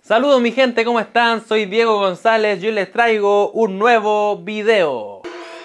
Saludos mi gente, ¿cómo están? Soy Diego González y hoy les traigo un nuevo video.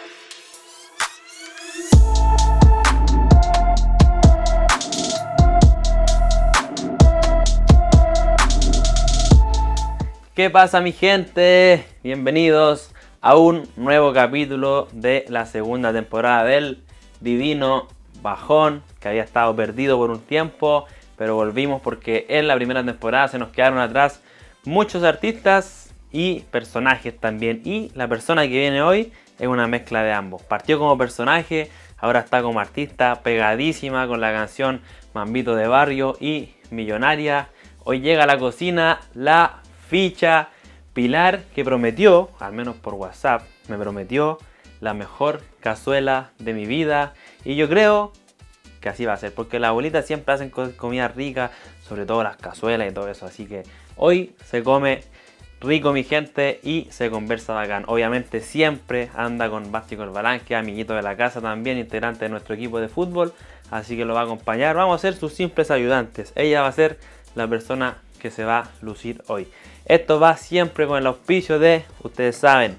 ¿Qué pasa mi gente? Bienvenidos a un nuevo capítulo de la segunda temporada del Divino Bajón, que había estado perdido por un tiempo, pero volvimos porque en la primera temporada se nos quedaron atrás muchos artistas y personajes también. Y la persona que viene hoy es una mezcla de ambos. Partió como personaje, ahora está como artista, pegadísima con la canción Mambito de Barrio y Millonaria. Hoy llega a la cocina la ficha Pilar, que prometió, al menos por WhatsApp, me prometió la mejor cazuela de mi vida. Y yo creo que así va a ser, porque las abuelitas siempre hacen comida rica, sobre todo las cazuelas y todo eso. Así que hoy se come rico mi gente y se conversa bacán. Obviamente siempre anda con Basti Corbalán, que es amiguito de la casa también, integrante de nuestro equipo de fútbol. Así que lo va a acompañar, vamos a ser sus simples ayudantes. Ella va a ser la persona que se va a lucir hoy. Esto va siempre con el auspicio de, ustedes saben,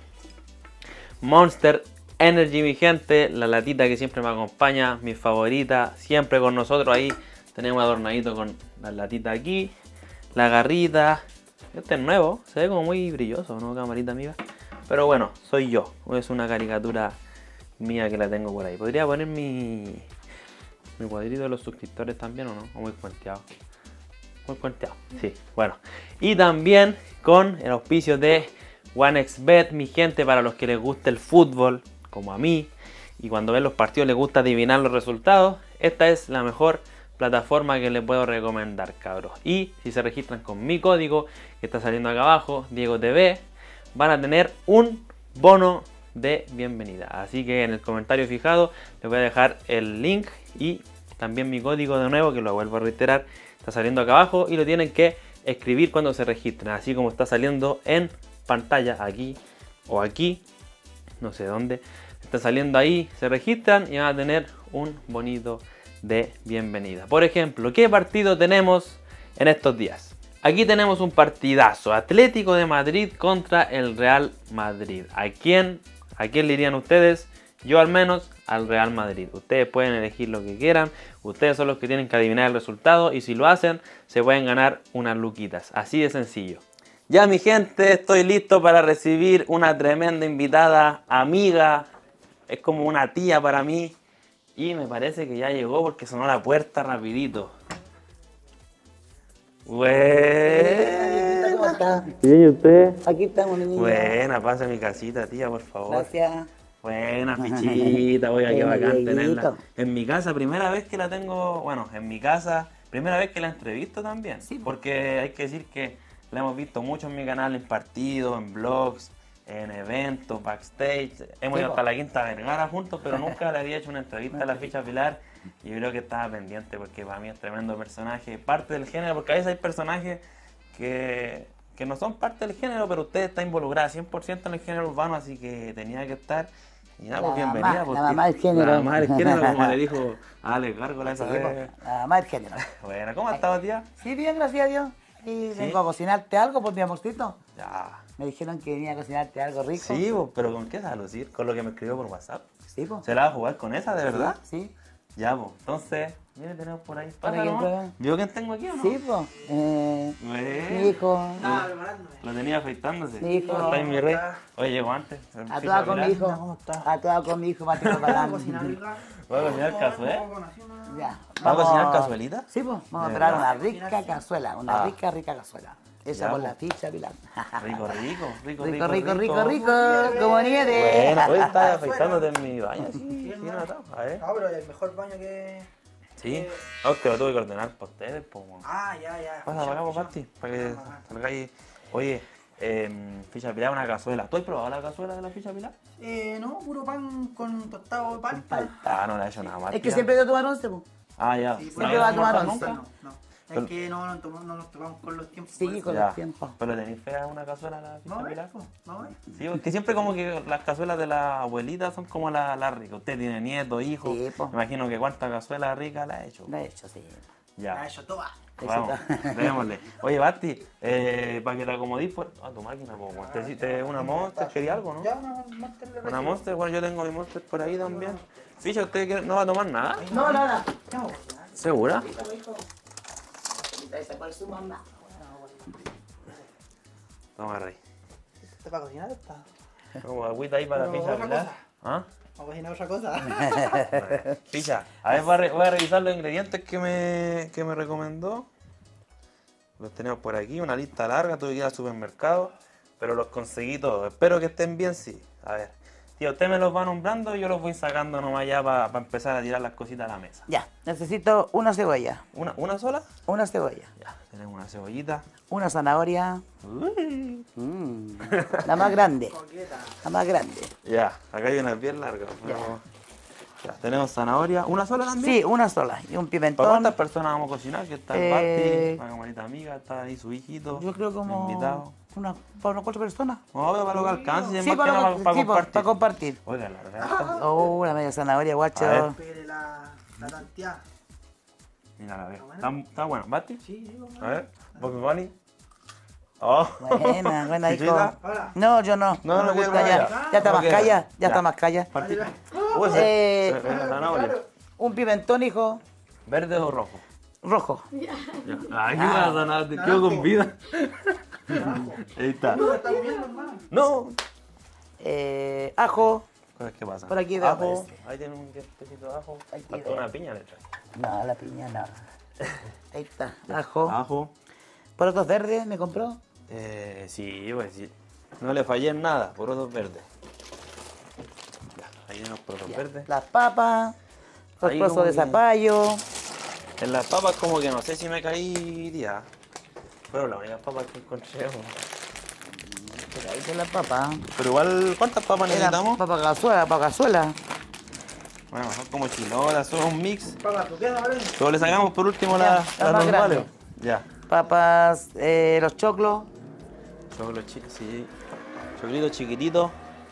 Monster Energy mi gente, la latita que siempre me acompaña, mi favorita, siempre con nosotros. Ahí tenemos adornadito con la latita aquí, la garrita. Este es nuevo, se ve como muy brilloso, ¿no, camarita amiga? Pero bueno, soy yo, es una caricatura mía que la tengo por ahí. Podría poner mi cuadrito de los suscriptores también, ¿o no? O muy cuenteado. Muy cuenteado, sí, bueno. Y también con el auspicio de OneXBet, mi gente, para los que les gusta el fútbol, como a mí, y cuando ven los partidos les gusta adivinar los resultados, esta es la mejor plataforma que les puedo recomendar, cabros. Y si se registran con mi código, que está saliendo acá abajo, Diego TV, van a tener un bono de bienvenida. Así que en el comentario fijado les voy a dejar el link y también mi código de nuevo, que lo vuelvo a reiterar. Está saliendo acá abajo y lo tienen que escribir cuando se registren, así como está saliendo en pantalla, aquí o aquí, no sé dónde. Está saliendo ahí, se registran y van a tener un bonito de bienvenida. Por ejemplo, ¿qué partido tenemos en estos días? Aquí tenemos un partidazo, Atlético de Madrid contra el Real Madrid. ¿A quién le irían ustedes? Yo al menos al Real Madrid. Ustedes pueden elegir lo que quieran. Ustedes son los que tienen que adivinar el resultado. Y si lo hacen, se pueden ganar unas luquitas. Así de sencillo. Ya mi gente, estoy listo para recibir una tremenda invitada, amiga. Es como una tía para mí. Y me parece que ya llegó porque sonó la puerta rapidito. Buena. ¿Cómo está? Bien, ¿y usted? Aquí estamos, niña. Buena, pasa a mi casita, tía, por favor. Gracias. Buena fichita, voy a que bacán tenerla Dieguito. en mi casa, primera vez que la tengo, bueno, en mi casa, primera vez que la entrevisto también, Sí. porque hay que decir que la hemos visto mucho en mi canal, en partidos, en vlogs, en eventos, backstage, hemos ido po. hasta la Quinta Vergara juntos, pero nunca le había hecho una entrevista a la ficha Pilar y yo creo que estaba pendiente porque para mí es tremendo personaje, parte del género, porque a veces hay personajes que no son parte del género, pero usted está involucrada 100% en el género urbano, así que tenía que estar. Y nada, pues bienvenida. La mamá del género. La mamá del género, como le dijo a Alex Gárgola esa Sí, vez. la mamá del género. Bueno, ¿cómo estaba, tía? Sí, bien, gracias a Dios. Y vengo a cocinarte algo, pues, mi amorcito. Ya. Me dijeron que venía a cocinarte algo rico. Sí, pues, pero ¿con qué se va a lucir? Con lo que me escribió por WhatsApp. Sí, pues. ¿Se la va a jugar con esa, de verdad? Sí. Ya, pues. Entonces, mire, tenemos por ahí. Para Pasa que nomás. pruebe. ¿Vio quién tengo aquí o no? Sí, pues. Mi Bueno. hijo. Lo tenía afeitándose. Mi hijo. ¿Cómo está mi rey? Oye, llegó antes. A toda con mi hijo. ¿Cómo está? A toda con mi hijo, Mateo Balán. ¿Voy a cocinar cazuela? Ya. ¿Va a cocinar cazuelita? Sí, pues. Vamos a ¿De preparar verdad? una rica cazuela. Una Ah. rica cazuela. Esa Ya, por pues. la ficha, Pilar. Rico. Rico, como nieve. Bueno, hoy estás afeitándote en mi baño, sí, notado. A ver. No, pero el mejor baño que... Sí. No, que lo tuve que ordenar por ustedes, pues. Ah, ya. Pasa para acá, pues, Basti, para que salgáis. Oye, ficha Pilar, una cazuela. ¿Tú has probado la cazuela de la ficha Pilar? No, puro pan con tostado de palta. Ah, no le he hecho nada más. Es que tía. siempre te toman once, pues. Ah, ya. Sí, siempre va a tomar once. nunca. No. Es que no nos tomamos con los tiempos. Sí, por eso. con Ya. los tiempos. ¿Pero tenéis fea una cazuela a la ficha No, Pilar? no, Sí, porque siempre como que las cazuelas de las abuelitas son como las ricas. Usted tiene nietos, hijos. Sí, po. Me imagino que cuántas cazuelas ricas la ha hecho. Lo he hecho, sí. Ya, Ya. eso toda. Vamos, démosle. Oye, Basti, para que te acomodís por... tu máquina, po, weón. ¿Te hiciste una Monster? ¿Quería algo, no? Ya, una Monster le ¿Una recibo. Monster? Bueno, yo tengo mi Monster por ahí también. Ficha, ¿usted no va a tomar nada? No, nada. No, ¿Segura? ¿Cuál es su mamá? Toma, Rey. ¿te para cocinar esta? Como agüita ahí para la Pero ficha, otra ¿verdad? cosa. ¿Ah? Vamos a cocinar otra cosa. Ficha, a ver, voy a revisar los ingredientes que me recomendó. Los tenemos por aquí, una lista larga, tuve que ir al supermercado, pero los conseguí todos. Espero que estén bien, sí. A ver, tío, usted me los va nombrando y yo los voy sacando nomás ya para empezar a tirar las cositas a la mesa. Ya, necesito una cebolla. ¿Una sola? Una cebolla. Ya, tenemos una cebollita. Una zanahoria. Uy. La más grande. Coqueta. La más grande. Ya, acá hay una bien larga. Ya, tenemos zanahoria. ¿Una sola también? Sí, una sola. Y un ¿Para pimentón. cuántas personas vamos a cocinar? Que está el Eh, Basti, una camarita amiga, está ahí su hijito. Yo creo como Invitado. para unas 4 personas. No, pero para lo que alcance, Sí, más que nada para sí, compartir. para compartir. Oiga, la verdad. Oh, una media zanahoria, A ver. guacho. Pégale la tanteada. Mira, la veo. Está bueno. ¿Basti? Sí, sí, vamos. A ver. ¿Bobby Bunny? Oh. Buena, buena, hijo. ¿Chichita? Ahora. No, yo no. No, me no quiero gusta ya. ya. Ya está No más quiero. calla. Ya Ya. está más calla. Partí. Ahí Uy, Eh, zanahoria. Un pimentón, hijo, ¿Verde o rojo? rojo. Ya. Ay, qué buena zanahoria. Te quedo con vida. Ahí está. está comiendo, hermano. No. Ajo. ¿Qué pasa? Por aquí debajo Ajo. este. Ahí tiene un dientecito de ajo. Aquí Falta debajo. una piña le trae. No, la piña no. Ahí está. Ajo. Ajo. Porotos verdes, ¿me compró? Sí, pues sí. No le fallé en nada, porotos verdes. Ya, ahí tenemos porotos Ya. verdes. Las papas. Los Ahí trozos como de que- zapallo. En las papas como que no sé si me caería. Pero las únicas papas que encontré. Pero ahí son las papas. Pero igual, ¿cuántas papas necesitamos? Papa cazuela. Bueno, son como chilolas, son un mix. Papá, ¿tú qué? ¿Vale? Pero le sacamos por último Ya, las la más normales. grande. Ya. Papas, los choclos. Sí. Choclitos chiquititos.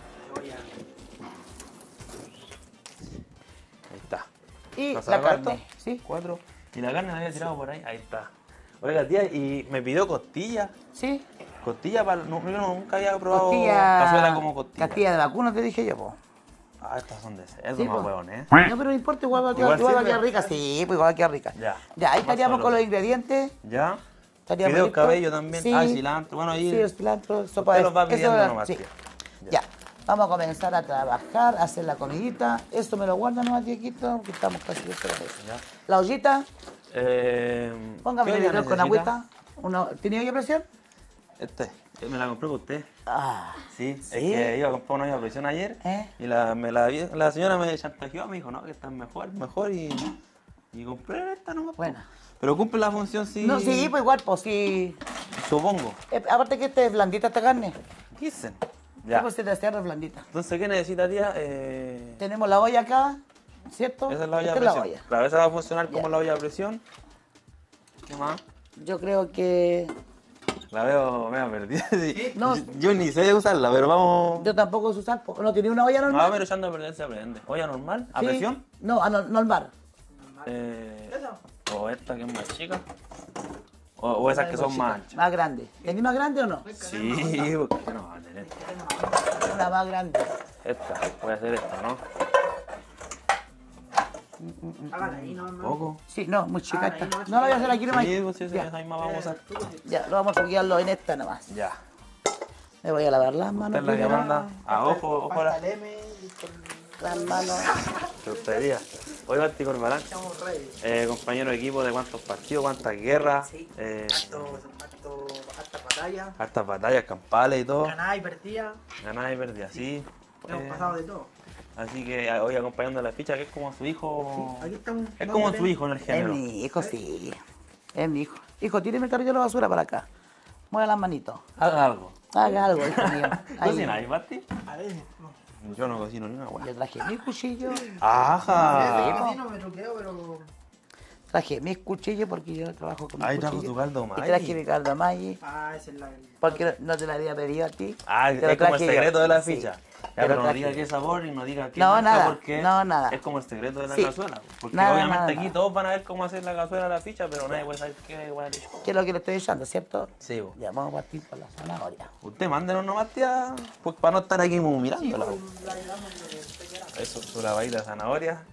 Ahí está. Y ¿Nos la saca carne. esto? ¿Sí? 4. Y la carne la había tirado por ahí. Ahí está. Oiga, tía, y me pidió costilla. ¿Sí? Costilla para. No, yo nunca había probado Costilla. cazuela como costilla. Costilla de vacuno, te dije yo, po. Ah, estas son de cerdo, Sí, más po. huevón, ¿eh? No, pero no importa, igual va a Igual quedar sirve. rica. Sí, pues igual va a quedar rica. Ya. Ya, ahí Más estaríamos con sabroso. los ingredientes. ¿Ya? Estaríamos Fideos listos. cabello también. Sí. Ah, cilantro. Bueno, ahí. Sí, el cilantro, sopa Usted de... los va pidiendo eso, nomás, sí. tía. Ya. Vamos a comenzar a trabajar, a hacer la comidita. Esto me lo guarda nomás, Dieguito, porque estamos casi listos para eso. Ya. La ollita, ¿qué póngame el olla hidrox con necesita? agüita. ¿Tiene olla a presión? Me la compré para usted. Ah, Sí, es ¿Sí? que iba a comprar una olla a presión ayer y la señora me chantajeó, me dijo, no, que está mejor y compré esta nomás. po. Buena. Pero cumple la función, sí. No, sí, pues igual, pues sí. Supongo. Aparte que este es blandita esta carne. Dicen. Sí, Ya. pues se te cierra blandita. Entonces, ¿qué necesita, tía? Tenemos la olla acá, ¿cierto? Esa es la olla Esta a es presión. la olla. Claro, esa va a funcionar como Ya. la olla a presión. ¿Qué más? Yo creo que... La veo perdida. Sí. No. Yo ni sé usarla, pero vamos. Yo tampoco sé usar, po. ¿No tiene una olla No, normal? pero echando a perder se aprende. ¿Olla normal? ¿A Sí. presión? No, normal. O esta que es más chica. O esas que son más anchas. Más grande. ¿Tenés más grande o no? Sí, porque no va a tener. Una más grande. Esta, voy a hacer esta, ¿no? Hágala ahí, no, no. Poco. Sí, no, muy chica Ah, esta. ahí no, No la voy a hacer aquí nomás. Sí, pues sí, esa Ya, misma vamos a usar. ya, lo vamos a guiarlo en esta nomás. Ya. Me voy a lavar las Esta manos es la que primero. manda. A ojo, Pasta la leme y con... Las manos. tontería. Hoy Basti Corbalán, Estamos ready. compañero de equipo de cuántos partidos, cuántas guerras, Sí. Harta batalla. hartas batallas campales y todo. Ganada y perdida. Ganadas y perdidas, sí. Hemos pasado de todo. Así que hoy acompañando la ficha, que es como su hijo. Aquí estamos. Es como su hijo en el Es género. mi hijo, sí. Es mi hijo. Hijo, tíreme el carrillo de la basura para acá. Mueva las manitos. Haga algo. Haga algo, hijo mío. Ahí. ¿Cocináis, Basti? A ver, no. Yo no cocino ni una hueá. Yo traje mi cuchillo. ¡Ajá! Sí, no me truqueo, pero. Traje mis cuchillos porque yo trabajo con mis Ahí trajo cuchillos. tu caldo Y Maggi. traje mi caldo Maggi. Ah, esa es la. Porque no te la había pedido a ti. Ah, Te lo es como el traje yo. secreto de la Sí. ficha. Ya, pero no traje- diga qué sabor y no diga qué No, marca, nada, porque no, nada. es como el secreto de la Sí. cazuela. Porque Nada, obviamente nada, aquí nada. todos van a ver cómo hacer la cazuela a la ficha, pero nadie puede saber qué igual es. ¿Qué es lo que le estoy echando, cierto? Sí, vos. Ya, vamos a partir por la zanahoria. Usted mándenos nomás, tía, pues para no estar aquí mirándola. Eso, su lavadita de zanahoria.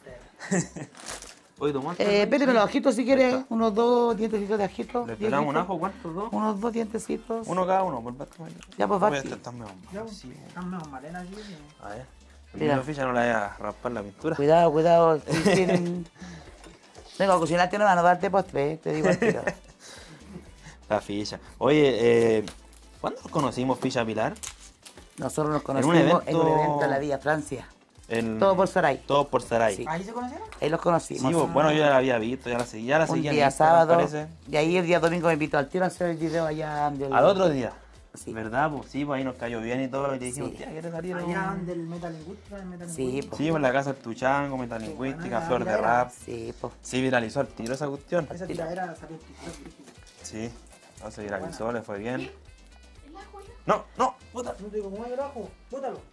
Oye, tu monster, Péteme los ojitos si quieres, unos 2 dientecitos de ajito. ¿le 10 pelamos un ojitos. ajo? ¿Cuántos? ¿Dos? Unos 2 dientecitos. Uno cada uno, por basta. Ya, pues, Voy a Basti. estar mejor. Ya, pues, Sí. están mejor malena aquí. A ver. Mira. La ficha no la vaya a raspar la pintura. Cuidado, cuidado. Tienen... Vengo a cocinarte, no van a darte postre, te digo al tiro. La ficha. Oye, ¿cuándo nos conocimos, Ficha Pilar? Nosotros nos un conocimos en un evento- evento en la Villa Francia. En- Todo por Saray. Todo por Saray. Sí. ¿Ahí se conocieron? Ahí los conocimos. Sí, bueno, yo ya la había visto, ya la seguía un en día Instagram, sábado. parece. Y ahí el día domingo me invitó al tiro a hacer el video allá del... Al otro día. Sí. ¿Verdad? Pues sí, pues ahí nos cayó bien y todo. Y le dijimos, Sí. tía, ¿quieres salir? Allá del Metal Industria, el Metal Sí, Industria. pues. Sí, pues la casa del Tuchango, metalingüística, Qué flor de buena rap. Sí, pues. Sí, viralizó el tiro esa cuestión. Esa tiradera salió en TikTok. Sí, no se viralizó, le fue bien. No, no, puta. No te digo, ¿cómo es el ajo? Bótalo.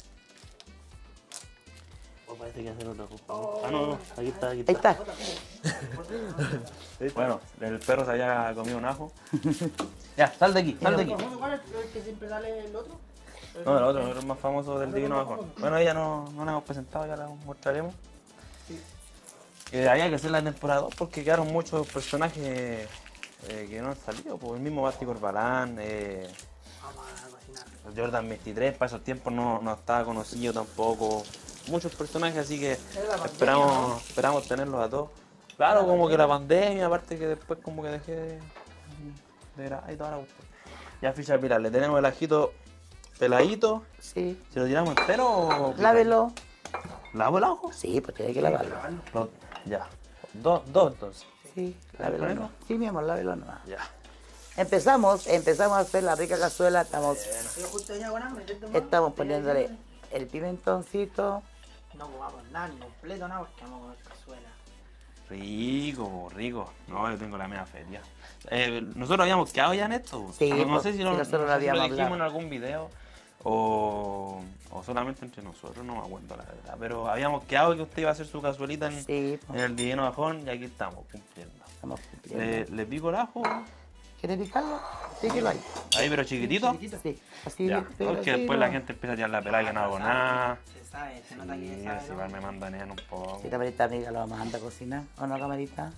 Oh, parece que hacer otro. Ah, no, no, aquí está, aquí Ahí está. está. Bueno, el perro se había comido un ajo. Ya, sal de aquí, sal de aquí. ¿Cuál es el que siempre sale el otro? No, el otro es más famoso del Divino Bajón. Bueno, ella no la hemos presentado, ya la mostraremos. Había que hacer la temporada 2 porque quedaron muchos personajes que no han salido. Pues el mismo Basti Corbalán, Vamos a cocinar. Jordan 23, para esos tiempos no estaba conocido tampoco. Muchos personajes, así que la pandemia, esperamos tenerlos a todos. Claro, como que la pandemia, aparte que después como que dejé de grabar y toda la cuestión. Ya, Ficha Pilar, le tenemos el ajito peladito. Sí. ¿Se lo tiramos entero o...? Lávelo. ¿Lavo el ajo? Sí, pues tiene que lavarlo. Ya. Dos entonces. Sí, lávelo. ¿Ponemos? No. Sí, mi amor, lávelo nomás. Ya. Empezamos a hacer la rica cazuela. Yo justo venía con hambre. Estamos poniéndole el pimentoncito. No comamos nada, ni completo, nada, porque vamos a comer cazuela. Rico, rico. No, yo tengo la media feria. Nosotros habíamos quedado ya en esto. Sí, no pues, sé si sí, lo, nosotros no lo sé si lo habíamos dijimos hablado. en algún video o solamente entre nosotros, no me acuerdo la verdad. Pero habíamos quedado que usted iba a hacer su cazuelita en, Sí, en pues, el Divino Bajón y aquí estamos cumpliendo. estamos cumpliendo. ¿Le pico el ajo? ¿Quieres picarlo? Píquelo ahí. Ahí, pero chiquitito. Sí, así. Ya, pero porque así, después la no. gente empieza a tirar la pelada que no hago nada. Se sabe, se nota Sí, que sabe. si ¿no? igual me mandan un poco. Si camarita amiga lo manda a cocinar. ¿O no, camarita?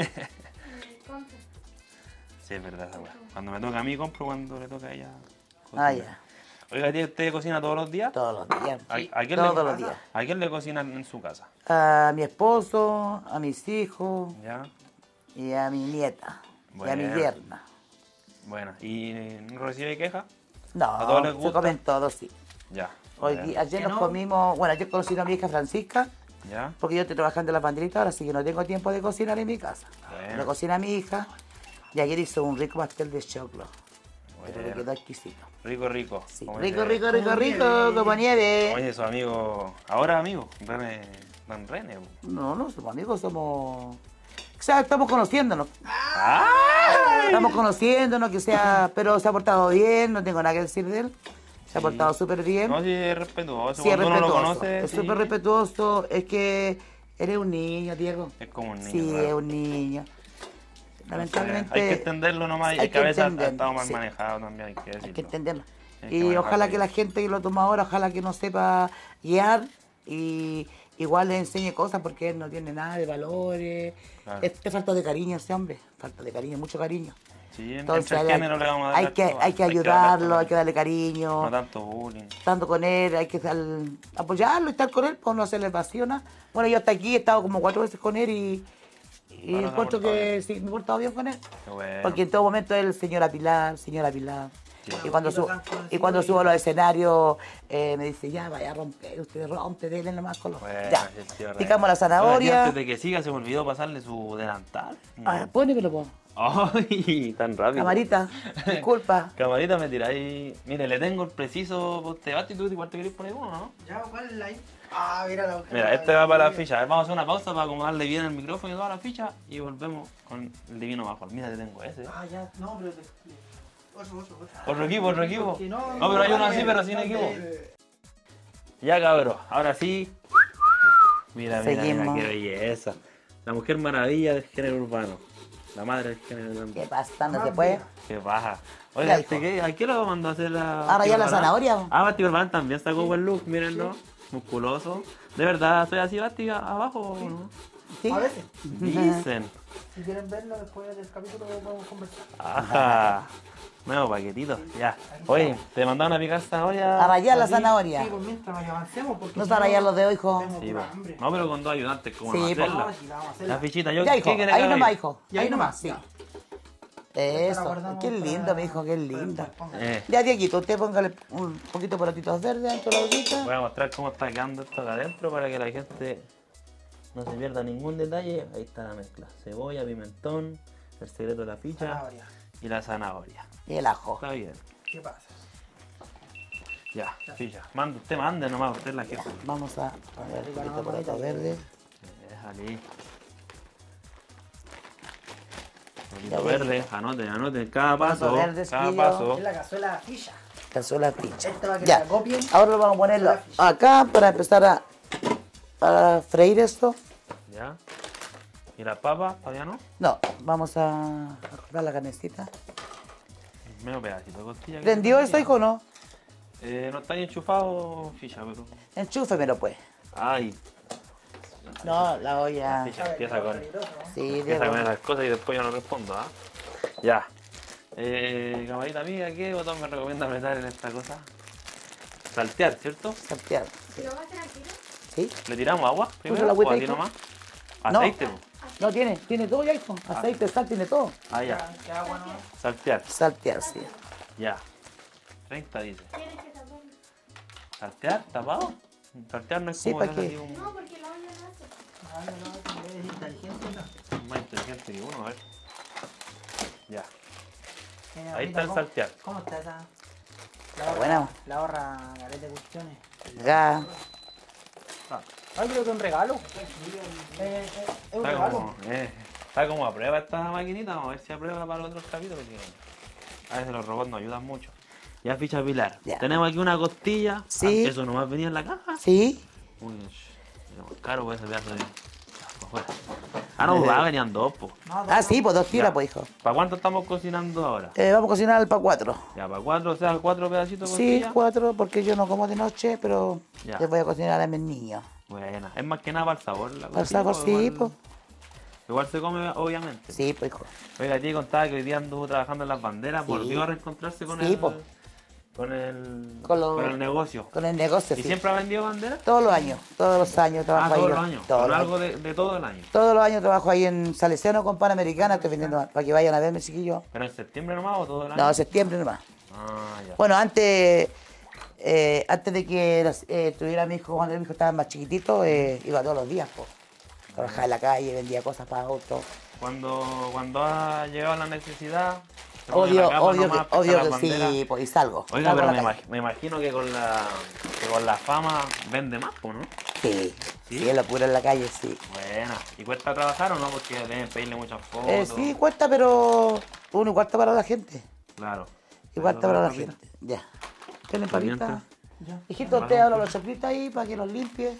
Sí, es verdad esa weá. Cuando me toca a mí compro, cuando le toca a ella Ah, cocina. ya. Oiga, tía, ¿usted cocina todos los días? Todos los días. ¿A quién Todos le, los días. ¿A quién le cocina en su casa? A mi esposo, a mis hijos ¿Ya? y a mi nieta. Y a mi Bueno. yerna. Bueno, ¿y no recibe quejas? No, ¿A todos les se gusta? comen todos, sí. Ya. Hoy, Bueno. ayer ¿Que nos no? comimos, bueno, ayer conocí a mi hija Francisca, ¿Ya? porque yo estoy trabajando en la banderita ahora, así que no tengo tiempo de cocinar en mi casa. Bueno. Lo cocina mi hija y ayer hizo un rico pastel de choclo, pero le Bueno. quedó exquisito. Rico, rico. Sí, Como rico, dice- rico, rico, Como rico, nieve. como nieve. Oye, su amigo, ahora amigo, Don René. po. No, no somos amigos, somos... O sea, estamos conociéndonos. ¡Ay! Estamos conociéndonos, que sea, pero se ha portado bien, no tengo nada que decir de él. Se ha Sí. portado súper bien. No, sí, es respetuoso. Sí, es Cuando uno lo respetuoso. conoce, Es sí, súper respetuoso. Es que eres un niño, Diego. es como un niño. Sí, claro. es un niño. Lamentablemente. Hay que entenderlo nomás, y hay es que a que veces ha entender, estado mal sí. manejado también, hay que decirlo. Hay que entenderlo. Hay que Y manejarlo ojalá que bien. la gente que lo toma ahora, ojalá que no sepa guiar y igual le enseñe cosas porque él no tiene nada de valores. Claro. Es falta de cariño ese hombre, falta de cariño, mucho cariño. Sí, Entonces entre el género le vamos a dar hay las que, cosas. hay que darle ayudarlo, hay respeto, que darle cariño, no tanto bullying. tanto con él, hay que apoyarlo y estar con él, pues no hacerle pasión. Bueno, yo hasta aquí he estado como 4 veces con él y Bueno, se ha encuentro portado que bien. sí, me he portado bien con él. Qué bueno. Porque en todo momento él, señora Pilar, señora Pilar. Sí. Y cuando, y cuando subo a los escenarios me dice, ya vaya a romper, usted rompe, denle nomás con los... Bueno, ya, sí, tío, picamos la Oiga, zanahoria. antes de que siga, se me olvidó pasarle su delantal. Ah, pónemelo, po. Ay, tan rápido. Camarita, disculpa. Camarita, me tiráis. Mire, le tengo el preciso. Te vas y tú igual te querés poner uno, ¿no? Ya, ¿cuál es la ahí? Ah, mira la hoja. Mira, este va para la ficha. A ver, vamos a hacer una pausa para acomodarle bien el micrófono y toda la ficha y volvemos con el divino bajo. Mira, te tengo ese. Ah, ya, no, pero... Otro. Otro equipo, otro equipo. Porque no, No, pero hay uno así, vale, pero sin no, equipo. Ya cabrón, ahora sí. Mira, mira, mira, Seguimos. qué belleza. La mujer maravilla del género urbano. La madre del género urbano. ¿Qué pasa? ¿No se puede? Qué baja. Oye, Ya, hijo. ¿a qué lo mandó a hacer la... Ahora ya la Basti Barban? zanahoria. Ah, Basti Barban también sacó buen look, mírenlo. Musculoso. ¿De verdad soy así, Basti, abajo o no? ¿Sí? A veces, Dicen. si quieren verlo después del capítulo, podemos conversar. Ajá. Nuevo paquetito, ya. Oye, te mandaron a picar zanahoria. A rayar la ¿A ti? zanahoria. Sí, pues mientras vaya avancemos, porque No si se van a rayar los dedos, hijo. tengo Sí, pura po. hambre. No, pero con dos ayudantes, ¿cómo Sí, no po. hacerla? No, si la vamos a hacer. La fichita, yo Ya, ¿qué hijo. querés Ahí que nomás, haga? hijo. Y Ahí ahí nomás, nomás, sí. Esta la Eso. guardamos Qué lindo, para- mi hijo, qué para lindo. después, ponga. Ya, Dieguito, usted póngale un poquito de porotitos verdes dentro de la ollita. Voy a mostrar cómo está quedando esto acá adentro para que la gente no se pierda ningún detalle. Ahí está la mezcla. Cebolla, pimentón, el secreto de la ficha Zanahoria. y la zanahoria. Y el ajo. Está bien. ¿Qué pasa? Ya, ficha. Usted mande nomás, usted es la jefa. Vamos a poner un poquito de porotos verdes. Déjale. Ya, Polito verde, anoten cada paso. Poroto verde, Cada chiquillo. paso. Es la cazuela ficha. Cazuela ficha. Esta va a que Ya. la copien. Ahora lo vamos a ponerlo acá para empezar a freír esto. Ya. ¿Y la papa? ¿Todavía no? No, vamos a cortar la carnecita. Medio pedacito de costilla. que ¿Prendió se esto, hijo, o no? No está ahí enchufado, ficha, pero... Enchúfemelo, pues. Ay, No, la olla. ficha, empieza con Sí, Diego. esas cosas y después yo no respondo, ¿ah? Ya. Camarita amiga, ¿qué botón me recomienda apretar en esta cosa? Saltear, ¿cierto? Saltear. Sí. ¿Lo vas a hacer al tiro? ¿Sí? ¿Le tiramos agua primero la agüita o así ahí, tú. nomás? No. Aceite, po. No, tiene todo ya, hijo. Aceite, sal, tiene todo. Ah, ya. ¿Qué agua no? Saltear, Saltear, sí. ya. 30 dice. Tienes que taparlo. ¿Saltear? ¿Tapado? Saltear no es Sí, como ¿pa' que qué? así un... No, porque la olla no hace. Ah, no, es inteligente, no. Más inteligente que uno, a ver. Ya. Mira, Ahí está el ¿cómo- saltear. ¿Cómo está esa? Está buena. La ahorra galeta de cuestiones. Ya. Ay, creo que es un regalo. Es un Está regalo. como a prueba esta maquinita, vamos a ver si aprueba para los otros capítulos, porque a veces los robots nos ayudan mucho. Ya ficha Pilar. Ya. Tenemos aquí una costilla. Sí. Eso nomás venía en la caja. Sí. Uy, caro pues ese pedazo de... Afuera. Ah, no, venían dos, pues. No, Ah, sí, pues 2 tiras, Ya. pues, hijo. ¿Para cuánto estamos cocinando ahora? Vamos a cocinar para 4. Ya, para 4, o sea, 4 pedacitos de Sí, costilla. 4, porque yo no como de noche, pero Ya. les voy a cocinar a mis niños. Buena. Es más que nada para el sabor. La Para el costilla, sabor, pues, sí, igual- pues. Igual se come, obviamente. Sí, pues, hijo. Oiga, a ti contaba que hoy día anduvo trabajando en las banderas, Sí. volvió a reencontrarse con Sí, el... po. Con el... Con lo- con el negocio. Con el negocio, ¿Y sí. siempre ha vendido banderas? Todos los años trabajo ahí. Todos yo. los años. Todos Con los algo años. de todo el año. Todos los años trabajo ahí en Salesiano con Panamericana, estoy vendiendo para que vayan a verme, chiquillos. ¿Pero en septiembre nomás o todo el año? No, septiembre nomás. Ah, ya. Bueno, antes de que tuviera mi hijo, cuando mi hijo estaba más chiquitito, iba todos los días, pues. Trabajaba en la calle, vendía cosas para autos. Cuando ha llegado la necesidad... se pone en la Obvio, cama obvio, nomás, que, obvio pesca las que banderas. sí, pues y salgo. Oiga, salgo pero a la calle. me imagino que con la fama vende más, pues, ¿no? Sí, ¿Sí? sí, lo puro en la calle, sí. Buena. ¿Y cuesta trabajar o no? Porque deben pedirle muchas fotos. Sí, cuesta, pero uno y cuarto para la gente. Claro. Y cuarto Pero, para la papita, gente. Ya. ¿Tienen Caliente. papita? Ya. Hijito, usted habla los chapitas ahí para que los limpie.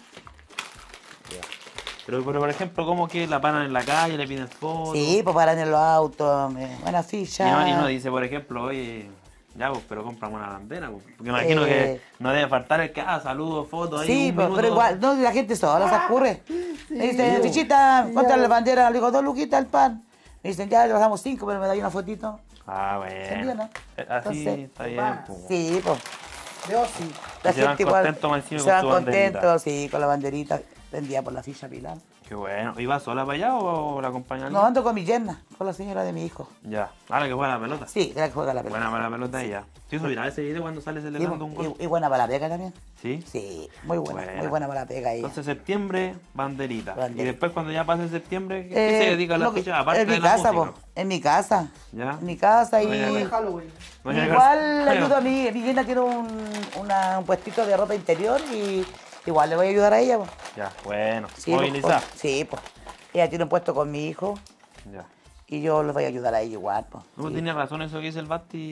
Pero, por ejemplo, ¿cómo que la paran en la calle, le piden fotos? Sí, pues paran en los autos, buena Y ficha. no dice, por ejemplo, oye, ya, pues, pero compramos una bandera, pues. Porque imagino Eh. que no debe faltar el que haga saludos, fotos, ahí Sí, un pues, minuto. pero igual, no, la gente sola se ocurre. Me dicen, fichita, ¿cuánto es la bandera? Le digo, 2 luquitas el pan. Me dicen, ya, le bajamos 5, pero me da una fotito. Ah, ¿Entendió, bueno. no? Así Entonces, está bien, pues. Sí, pues. Veo sí. La Y se van gente igual contentos más encima se con van su banderita. contentos, sí, con la banderita. Vendía por la ficha Pilar. Qué bueno. ¿Iba sola para allá o la acompañan? No, ando con mi yerna, con la señora de mi hijo. Ya. Ahora que juega la pelota. Sí, la que juega la pelota. Buena para la pelota ella. ¿Sí hizo viral ese video cuando sale Sí, celebrando un gol? y buena para la pega también. ¿Sí? Sí, muy buena, Buena. muy buena para la pega ella. Entonces septiembre, banderita. Banderita. Y después cuando ya pase septiembre, ¿qué se dedica a la lo que- ficha? Aparte en mi de la casa, música. po, en mi casa. Ya. En mi casa y Oye, De Halloween. No llega- igual le ayudo a mi yerna tiene un puestito de ropa interior y igual le voy a ayudar a ella. Po. Ya, bueno. Sí, Movilizar. po, sí, pues. Ella tiene un puesto con mi hijo Ya. y yo les voy a ayudar a ella igual. Po. No, Sí. tiene razón eso que dice el Basti,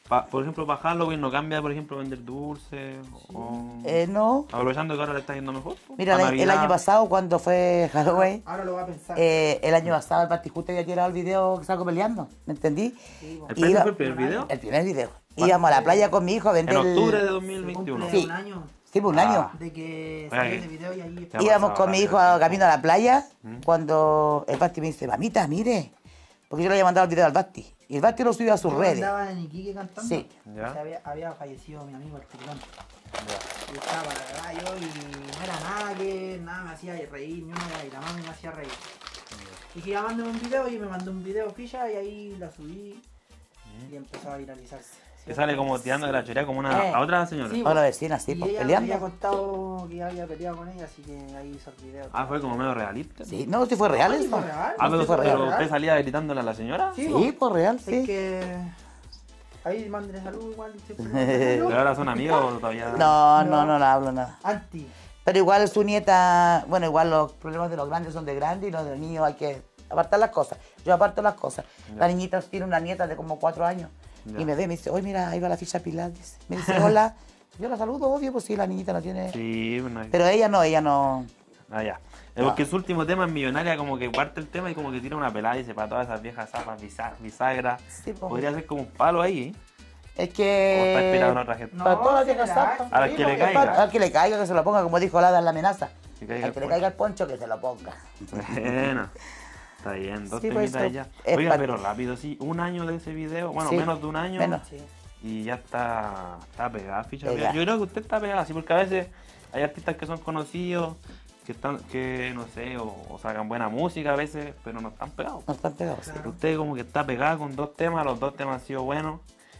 Por ejemplo, para Halloween no cambia, por ejemplo, vender dulces o... No. Aprovechando que ahora le está yendo mejor. Pues, Mira, para el Navidad. año pasado, cuando fue Halloween, Ahora lo va a pensar. el año pasado el Basti justo había tirado el video que salgo peleando, ¿me entendí? Sí, ¿El Y premio iba- fue el primer video? El primer video. Íbamos a la playa con mi hijo a En vender octubre de el... 2021. Sí. un año Sí, por un año. de que Oiga, salió que- ese video y ahí Ya Íbamos pasaba con mi hijo rápido el camino a la playa ¿Mm? cuando el Basti me dice, mamita, mire. Porque yo le había mandado el video al Basti. Y el Basti lo subió a sus redes. Andaba en Iquique cantando. Sí. Ya. O sea, había fallecido mi amigo el Tiburón. Y estaba para la cagar yo y no era nada me hacía reír, ni una y la mami me hacía reír. Y dije, ya mándame un video y me mandó un video ficha y ahí la subí y empezó a viralizarse. Que sale como tirando de la chorea como una a otra señora. Sí, A la vecina, sí, y pues, ella me había peleando. contado que había peleado con ella, así que ahí hizo el video. Ah, fue como medio realista. Sí, no, si fue real Sí, eso. fue real. Ah, pero, Sí, fue real. pero usted salía gritándole a la señora. Sí, Sí, pues real, Es sí. que ahí mándenle salud igual. Pero ahora son amigos o todavía. No le hablo nada. Anti. Pero igual su nieta, bueno, igual los problemas de los grandes son de grandes y los de los niños hay que apartar las cosas. Yo aparto las cosas. Ya. La niñita tiene una nieta de como 4 años Ya. y me ve y me dice, oye, mira, ahí va la ficha Pilar. Dice. Me dice, hola. Yo la saludo, obvio, pues sí, la niñita no tiene... Sí, bueno. Pero ella no. Ah, ya. Es porque su último tema es Millonaria, como que parte el tema y como que tira una pelada y dice para todas esas viejas zafas, bisagras. Sí, pues. Podría ser como un palo ahí, ¿eh? Es O que... está inspirado en otra gente. No, Para todas las sí, viejas relax. zafas. A las Sí, que le porque caiga. al que le caiga, que se lo ponga, como dijo Lada en la amenaza. Que caiga Al el que le poncho. caiga el poncho, que se lo ponga. Bueno, está bien, dos Sí, pues, temitas ya. es Oiga, parte. pero rápido, sí, un año de ese video, bueno, Sí, menos de un año. menos. Sí. Y ya está pegada, ficha. Pegada. Yo creo que usted está pegada, sí, porque a veces hay artistas que son conocidos, que no sé, o sacan buena música a veces, pero no están pegados. No están pegados. sí. Claro. Usted como que está pegada con dos temas, los dos temas han sido buenos,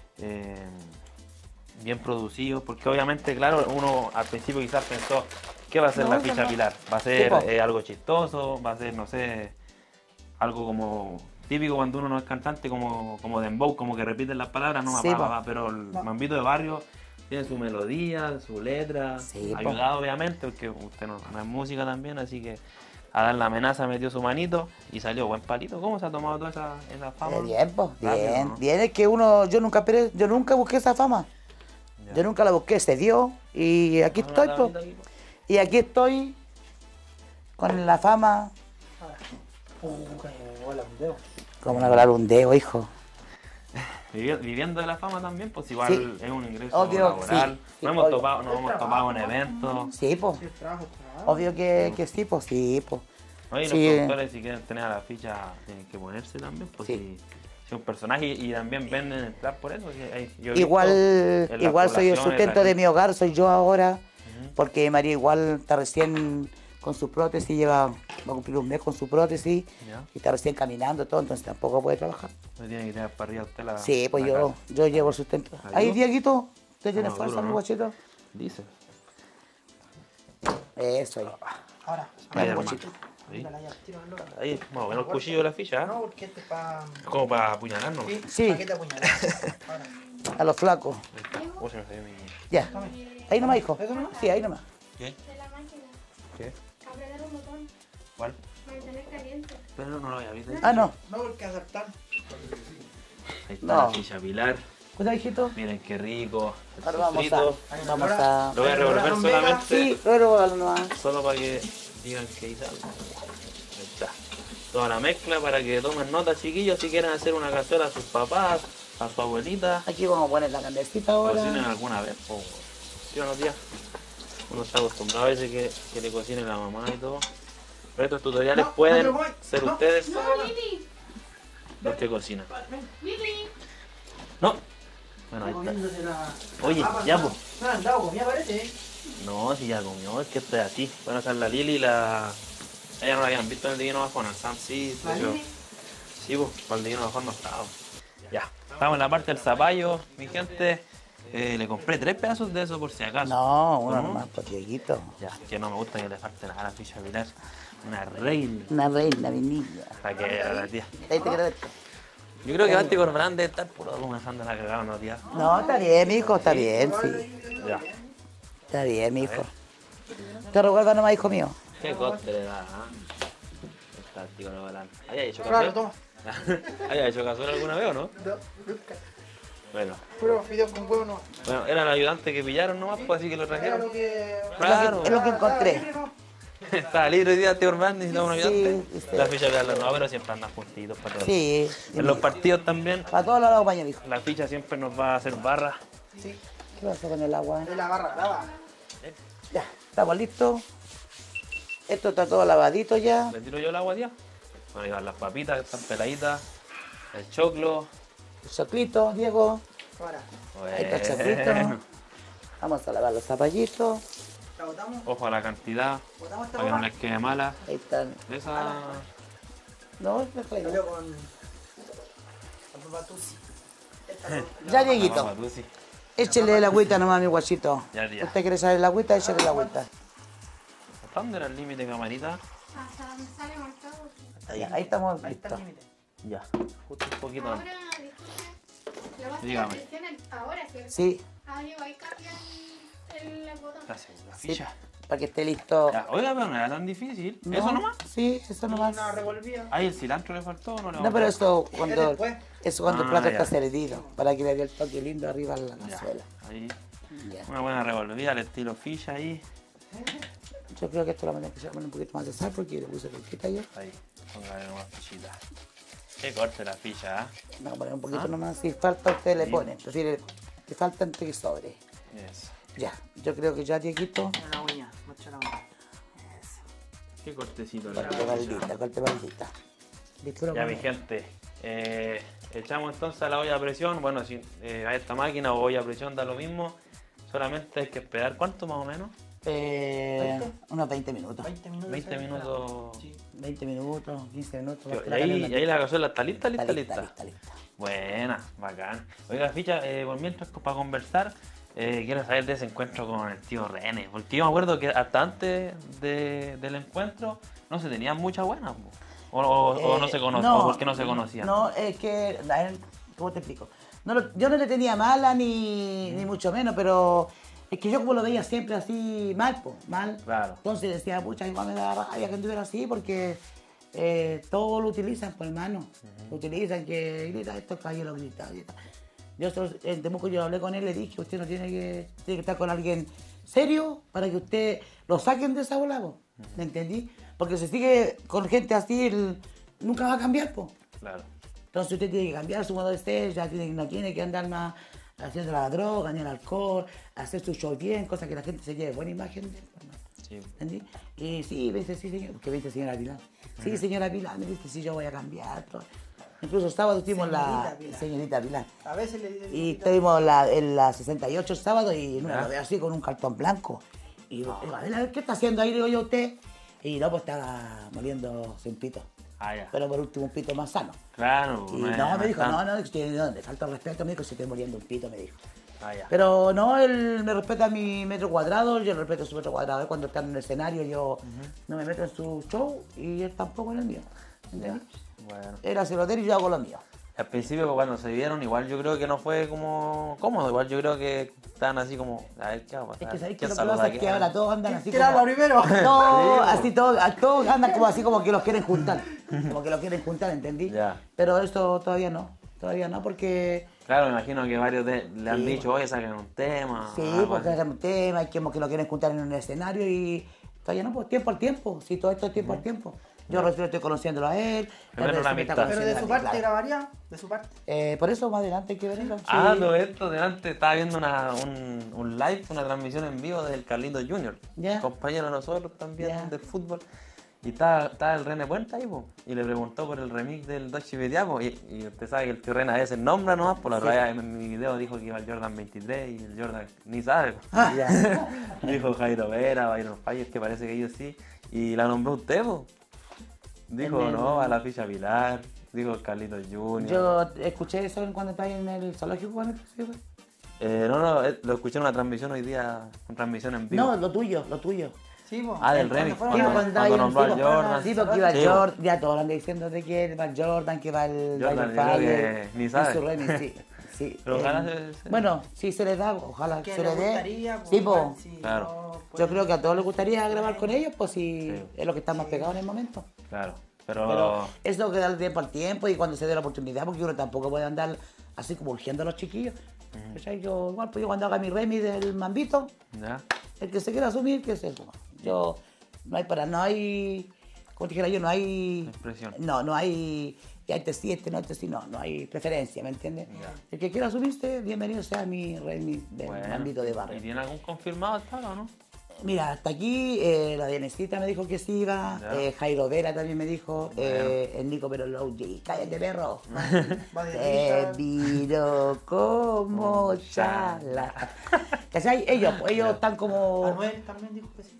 bien producidos, porque obviamente, claro, uno al principio quizás pensó, ¿qué va a ser No, la eso ficha no. Pilar? ¿Va a Sí, ser po. algo chistoso? ¿Va a ser, no sé, algo como típico cuando uno no es cantante, como dembow, como que repiten las palabras? No, Sí, po. pero el No. Mambito de Barrio tiene su melodía, su letra, Sí, po. ayudado obviamente, porque usted no es música también, así que a dar la amenaza metió su manito y salió buen palito. ¿Cómo se ha tomado toda esa fama? Bien, pues, Rápido, bien. ¿no? Bien, es que yo nunca busqué esa fama. Ya. Yo nunca la busqué, se dio y aquí estoy, Ah, pues. la aquí, po. Y aquí estoy con la fama, Que me bola un dedo. como una hablar un dedo, hijo. Viviendo de la fama también, pues igual Sí. es un ingreso Obvio, laboral. sí, sí, nos hemos obvio. topado en eventos. Sí, pues. Sí, el trabajo, el trabajo. Obvio que sí, pues sí, pues. Oye, Sí. los productores si quieren tener a la ficha tienen que ponerse también, pues Sí. si un personaje y también venden entrar por eso. Yo he Igual, visto en las igual soy el poblaciones, sustento la de gente- mi hogar, soy yo ahora, Ujú. porque María igual está recién con su prótesis, va a cumplir un mes con su prótesis Ya. y está recién caminando todo, entonces tampoco puede trabajar. No tiene que tirar para arriba usted la. Sí, pues la yo casa. llevo el sustento. ¿Ahí Ahí, duro? Dieguito, ¿usted tiene No, fuerza, duro, mi ¿no? guachito? Dice. Eso ahí. Ahora, Ahí, mi hermano. guachito. Ahí, mírala ya, tiro al loco. ahí, más o menos el cuchillo de la ficha, ¿eh? No, porque este es para. Como para apuñalarnos. Sí, Sí. ¿para qué te apuñalas? Ahora. A los flacos. Ahí está. Oh, se me salió mi. Ya. Ahí nomás, hijo. ¿Eso nomás? Sí, ahí nomás. ¿Qué? De la máquina. ¿Qué? Apretar un botón. ¿Cuál? Mantener caliente. Pero no lo voy a ver. Ah, no. No, porque aceptar. Ahí está No. la ficha Pilar. Cuidado, hijito. Miren qué rico. El Ahora vamos sofrito. Vamos a... Lo voy a revolver solamente. Sí, luego nomás. Solo para que digan que hice algo. Ahí está. Toda la mezcla para que tomen nota, chiquillos, si quieren hacer una cazuela a sus papás, a su abuelita. Aquí vamos a poner la candecita ahora. Cocinen alguna vez, o sí o no, tía. Uno está acostumbrado a veces que le cocine la mamá y todo. Pero estos tutoriales No, pueden no te voy. ser No. ustedes No, Lili. los que cocinan. Lili. No. Bueno, ahí está. Comiéndose la. Oye, papa, ya, no. pues. No, han dado comida, parece. No, si ya comió, es que esto es así. Bueno, esa es la Lili y la... Ella no la habían visto en el Divino Bajón, el Sam sí, ¿La pero... Lili? Sí, pues, para el Divino Bajón no estaba. Ya, estamos en la parte del zapallo, mi gente. Le compré 3 pedazos de eso por si acaso. No, uno ¿Cómo? nomás, pues Dieguito. Ya, que no me gusta que le falte nada a la ficha Pilar. Una reina. Una reina, mi niña. Para que a la tía. Ahí te quedas. Yo creo que Basti Corbalán debe estar puro dejando la cagada, ¿no, tía? No, está bien, mi hijo, está bien, sí. Ya. Está bien, mi hijo. Te revuelva nomás, hijo mío. ¿Qué coste le da, ah? Está el tío Corbalán. ¿Había hecho Claro, cazuela? toma. ¿Había hecho cazuela alguna vez o no? No, nunca. Bueno, Puro fideos con huevo no. bueno, era el ayudante que pillaron nomás, pues así que lo Era trajeron. lo que... Claro. Es lo que encontré. Estaba libre hoy día, tío hermano, necesitaba un ayudante. Sí, sí. La ficha de la no, pero siempre andan juntitos para todos. Sí. En los partidos también, Para todos lados, baño, dijo. la ficha siempre nos va a hacer barra. Sí, ¿Qué pasa con el agua? de la barra brava. Ya, estamos listos. Esto está todo lavadito ya. Le tiro yo el agua, tía. Bueno, ahí van las papitas que están peladitas. El choclo. El choclito, Diego. Ahora, Ahí está el choclito. Bueno. Vamos a lavar los zapallitos. la botamos. Ojo a la cantidad, Botamos esta para que no boca. les quede mala. Ahí están. Esa... No, no Salió traigo. con... Con papatusi. Ya, Dieguito. Vamos, tú sí. Échele el agüita nomás, mi guachito. Ya, ya. ¿Usted quiere saber el agüita? Échale el agüita. ¿Hasta dónde era el límite, camarita? Hasta donde sale marcado. Ahí estamos Ahí está listos. el límite. Ya, justo un poquito Ahora, antes. disculpe. ¿Le vas a Dígame. hacer atención ahora, cierto? Sí, Ah, yo ahí cambian el botón. La segunda sí, ficha. para que esté listo. Ya, oiga, pero no era tan difícil. ¿No? ¿Eso nomás? Sí, eso nomás. Una revolvida. Ahí el cilantro le faltó, ¿o no le No, pero eso cuando, después. eso cuando el Ah, plato ya. está servido, para que le dé el toque lindo arriba a la Ya, cazuela. ahí. Ya. Una buena revolvida al estilo ficha ahí. Yo creo que esto lo vamos a echar un poquito más de sal porque le puse poquita yo. Ahí, póngale nomás fichita. Que corte la ficha, ¿ah? Vamos a poner un poquito nomás. Si falta, usted le Sí. pone. Prefiere que falta antes que sobre. Eso. Ya, yo creo que ya, Dieguito. Una uña. Mucha la uña. Eso. Qué cortecito le Corte maldita, corte maldita. Listo, Ya, mi gente. Echamos entonces a la olla a presión. Bueno, si a esta máquina o olla a presión da lo mismo. Solamente hay que esperar, ¿cuánto más o menos? Unos 20 minutos. 20 minutos. 20 ahí, minutos. Sí. 20 minutos, 15 minutos. Y ahí la cazuela está lista, lista, lista. lista, lista. Buena, bacán. Oiga, ficha, por mientras para conversar, quiero saber de ese encuentro con el tío René. Porque yo me acuerdo que hasta antes del encuentro no se tenían muchas buenas. Po. O no se conocían, o porque no se conocían. No, es que, a ver, ¿cómo te explico? Yo no le tenía mala ni mucho menos, pero es que yo como lo veía siempre así mal, pues, mal. Claro. Entonces decía, pucha, igual me da rabia que anduviera así porque todo lo utilizan, por hermano. Lo utilizan, que grita esto, calle lo grita. Yo en Temuco yo hablé con él, le dije, usted no tiene que estar con alguien serio para que usted lo saquen de esa bola, po. ¿Me entendí? Porque si sigue con gente así, nunca va a cambiar, pues. Claro. Entonces usted tiene que cambiar su modo de ser, ya no tiene que andar más haciendo la droga ni el alcohol, hacer su show bien, cosa que la gente se lleve buena imagen de él, hermano. Sí. ¿Entendí? Y sí, me dice, sí, señor, porque me dice señora Pilar. Sí, señora Pilar, me dice, sí, yo voy a cambiar. Todo. Incluso el sábado estuvimos en la... Señorita Pilar. Señorita Pilar. A veces le dicen... Y estuvimos en la 68 el sábado y no, lo veo así con un cartón blanco. Y digo, a ver, ¿qué está haciendo ahí? Digo yo, usted. Y no, pues estaba moliendo sin pito. Ah, ya. Pero por último un pito más sano. Claro. Y es- no, me dijo, tan- no, le falta el respeto, me dijo, si estoy muriendo un pito, me dijo. Ah, ya. Pero no, él me respeta mi metro cuadrado, yo respeto su metro cuadrado. Él cuando está en el escenario yo no me meto en su show y él tampoco en el mío. ¿Entendés? Bueno. Él hace lo de él y yo hago lo mío. Al principio cuando se vieron, igual yo creo que no fue como cómodo, igual yo creo que estaban así como, a ver qué va a pasar. Es que sabéis que ¿Quién lo que saluda pasa es a que quién? ahora todos andan así ¿Quién habla como... primero? No, así todos andan como así como que los quieren juntar. Como que los quieren juntar, ¿entendí? Ya. Pero esto todavía no porque... Claro, me imagino que varios le han Sí. dicho, oye, saquen un tema. Sí, algo porque así. es un tema, hay que lo quieren juntar en un escenario y todavía no, pues tiempo al tiempo, sí, todo esto es tiempo al tiempo. Yo recién estoy conociéndolo a él, Primero él una recién me está amistad. Pero de su conociendo a mí, parte claro. grabaría, de su parte. Por eso más adelante hay que verlo. sí. Ah, todo esto, delante estaba viendo un live, una transmisión en vivo del Carlitos Junior, Ya. compañero de nosotros también Ya. del fútbol. Y estaba el René Puente ahí, po, y le preguntó por el remix del Dolce Vita, po, y usted sabe que el tío René a veces nombra nomás, por la Sí. raya en mi video dijo que iba el Jordan 23 y el Jordan ni sabe. Po. Ah, ya. Dijo Jairo Vera, Byron Fayers, que parece que ellos sí, y la nombró usted, po. Dijo En el- no, a la ficha Pilar, dijo Carlitos Junior. Yo escuché eso cuando estaba en el zoológico con el presidente. No, lo escuché en una transmisión hoy día, una transmisión en vivo. No, lo tuyo. Sí, po. Ah, del Cuando remix, fueron Sí, a- cuando estaba ahí en el nombró al sí, Jordan. sí, porque iba el Sí, Jordan, ya todos andan diciendo de que va el Jordan, que va el Jordan, Byron yo creo Fire, que ni y sabe. su remix, sí. Sí, Pero ojalá se- Bueno, sí se les da, ojalá que se le les dé. gustaría, pues, Sí, igual, po. si Claro. no, Yo pues, creo que a todos les gustaría grabar con ellos, pues si Sí. es lo que está más pegado en el momento. Claro, Pero es lo que da el tiempo al tiempo y cuando se dé la oportunidad, porque uno tampoco puede andar así como urgiendo a los chiquillos. ¿Cachai? Yo, igual, pues yo cuando haga mi remix del mambito, Ya. el que se quiera asumir, que se suma. Yo, no hay, como te dijera yo, no hay... Expresión. No hay, que este sí, este no, no hay preferencia, ¿me entiendes? El que quiera asumirse, bienvenido sea mi remix del mambito de ¿Y barrio. tiene algún confirmado hasta ahora o no? Mira, hasta aquí la Dienesita me dijo que siga, Ya. Jairo Vera también me dijo, Bueno. el Nico pero cállate perro. Va de Te risa. miro como chala. ¿Cachai? Ellos están como... Anuel también dijo que sí.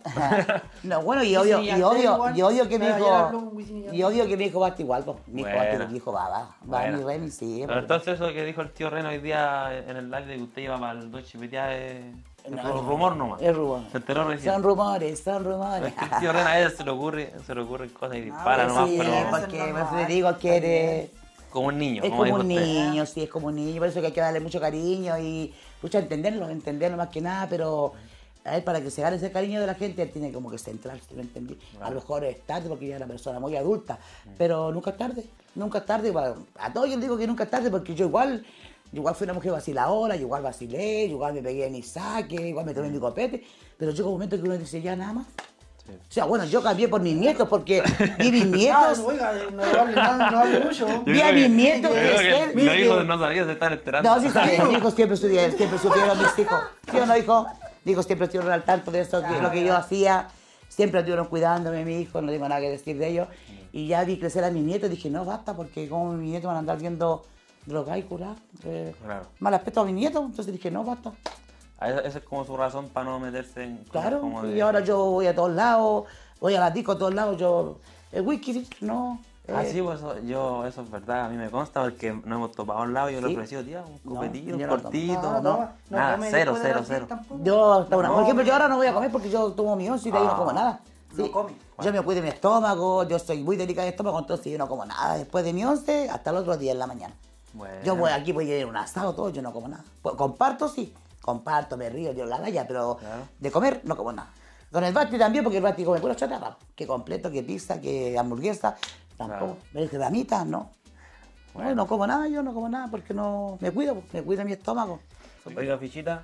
No, bueno, y Wisin odio, y y Yandel odio, igual. y odio que mi Pero hijo, ayer habló con Wisin y Yandel. y odio que mi hijo va a estar igual, pues. Mi hijo va a Buena. estar, mi hijo va a Buena. mi remix, sí. Pero pues. entonces eso que dijo el tío Reno hoy día en el live de que usted iba para el Deutsche Welle es No, un rumor nomás. Es rumor. Se enteró recién. Son rumores, son rumores. Es que el tío Reno a él se le ocurren cosas y dispara pues nomás, Sí, pero porque Federico quiere... como un niño. Es como dijo un usted. niño, sí, es como un niño, por eso que hay que darle mucho cariño y mucho entenderlo más que nada, pero a él para que se gane ese cariño de la gente, él tiene como que centrarse, ¿me entendí? A lo mejor es tarde porque ya es una persona muy adulta, pero nunca es tarde, bueno, a todos yo les digo que nunca es tarde porque yo igual fui una mujer vaciladora, yo igual vacilé, yo igual me pegué en mi saque, igual me tomé mi copete, pero llega un momento que uno dice ya nada más. Sí. O sea, bueno, yo cambié por mis nietos porque vi mis Ah, nietos. oiga, no hable nada, no hable mucho. Vi a mis nietos Yo creo crecer. que los hijos no sabían, se están enterando. No, sí sabía, mis hijos siempre supieron mis hijos. ¿Sí o no, hijo? Digo, siempre estuvieron al tanto de eso, que lo que yo hacía. Siempre estuvieron cuidándome, mis hijos, no tengo nada que decir de ellos. Y ya vi crecer a mis nietos y dije, no, basta, porque como mis nietos van a andar viendo drogados y curados. Claro. Mal aspecto a mis nietos, entonces dije, no, basta. Esa es como su razón para no meterse en cosas Claro, como y de... ahora yo voy a todos lados, voy a la disco a todos lados, yo... El whisky, no. Ah, sí, pues eso es verdad, a mí me consta porque nos hemos topado a un lado y yo le he Sí. ofrecido, tía, un No, copetito, yo un no tomo. cortito, No, nada, come cero, después de cero, las 10 cero. tampoco. Yo, por No, ejemplo, yo ahora no voy a comer porque yo tomo mi once y de ahí no como nada. No come. Yo me cuido mi estómago, yo soy muy delicada de estómago, entonces yo no como nada después de mi once hasta el otro día en la mañana. Bueno. Yo voy aquí, voy a ir a un asado, todo, yo no como nada. Pues, comparto, sí, comparto, me río, yo la vaya, pero Claro. de comer no como nada. Con el Basti también, porque el Basti come pura chatarra. Que completo, que pizza, que hamburguesa, tampoco. Pero es que damitas, no. No, no como nada, yo no como nada porque no me cuido mi estómago. Oiga, Fichita,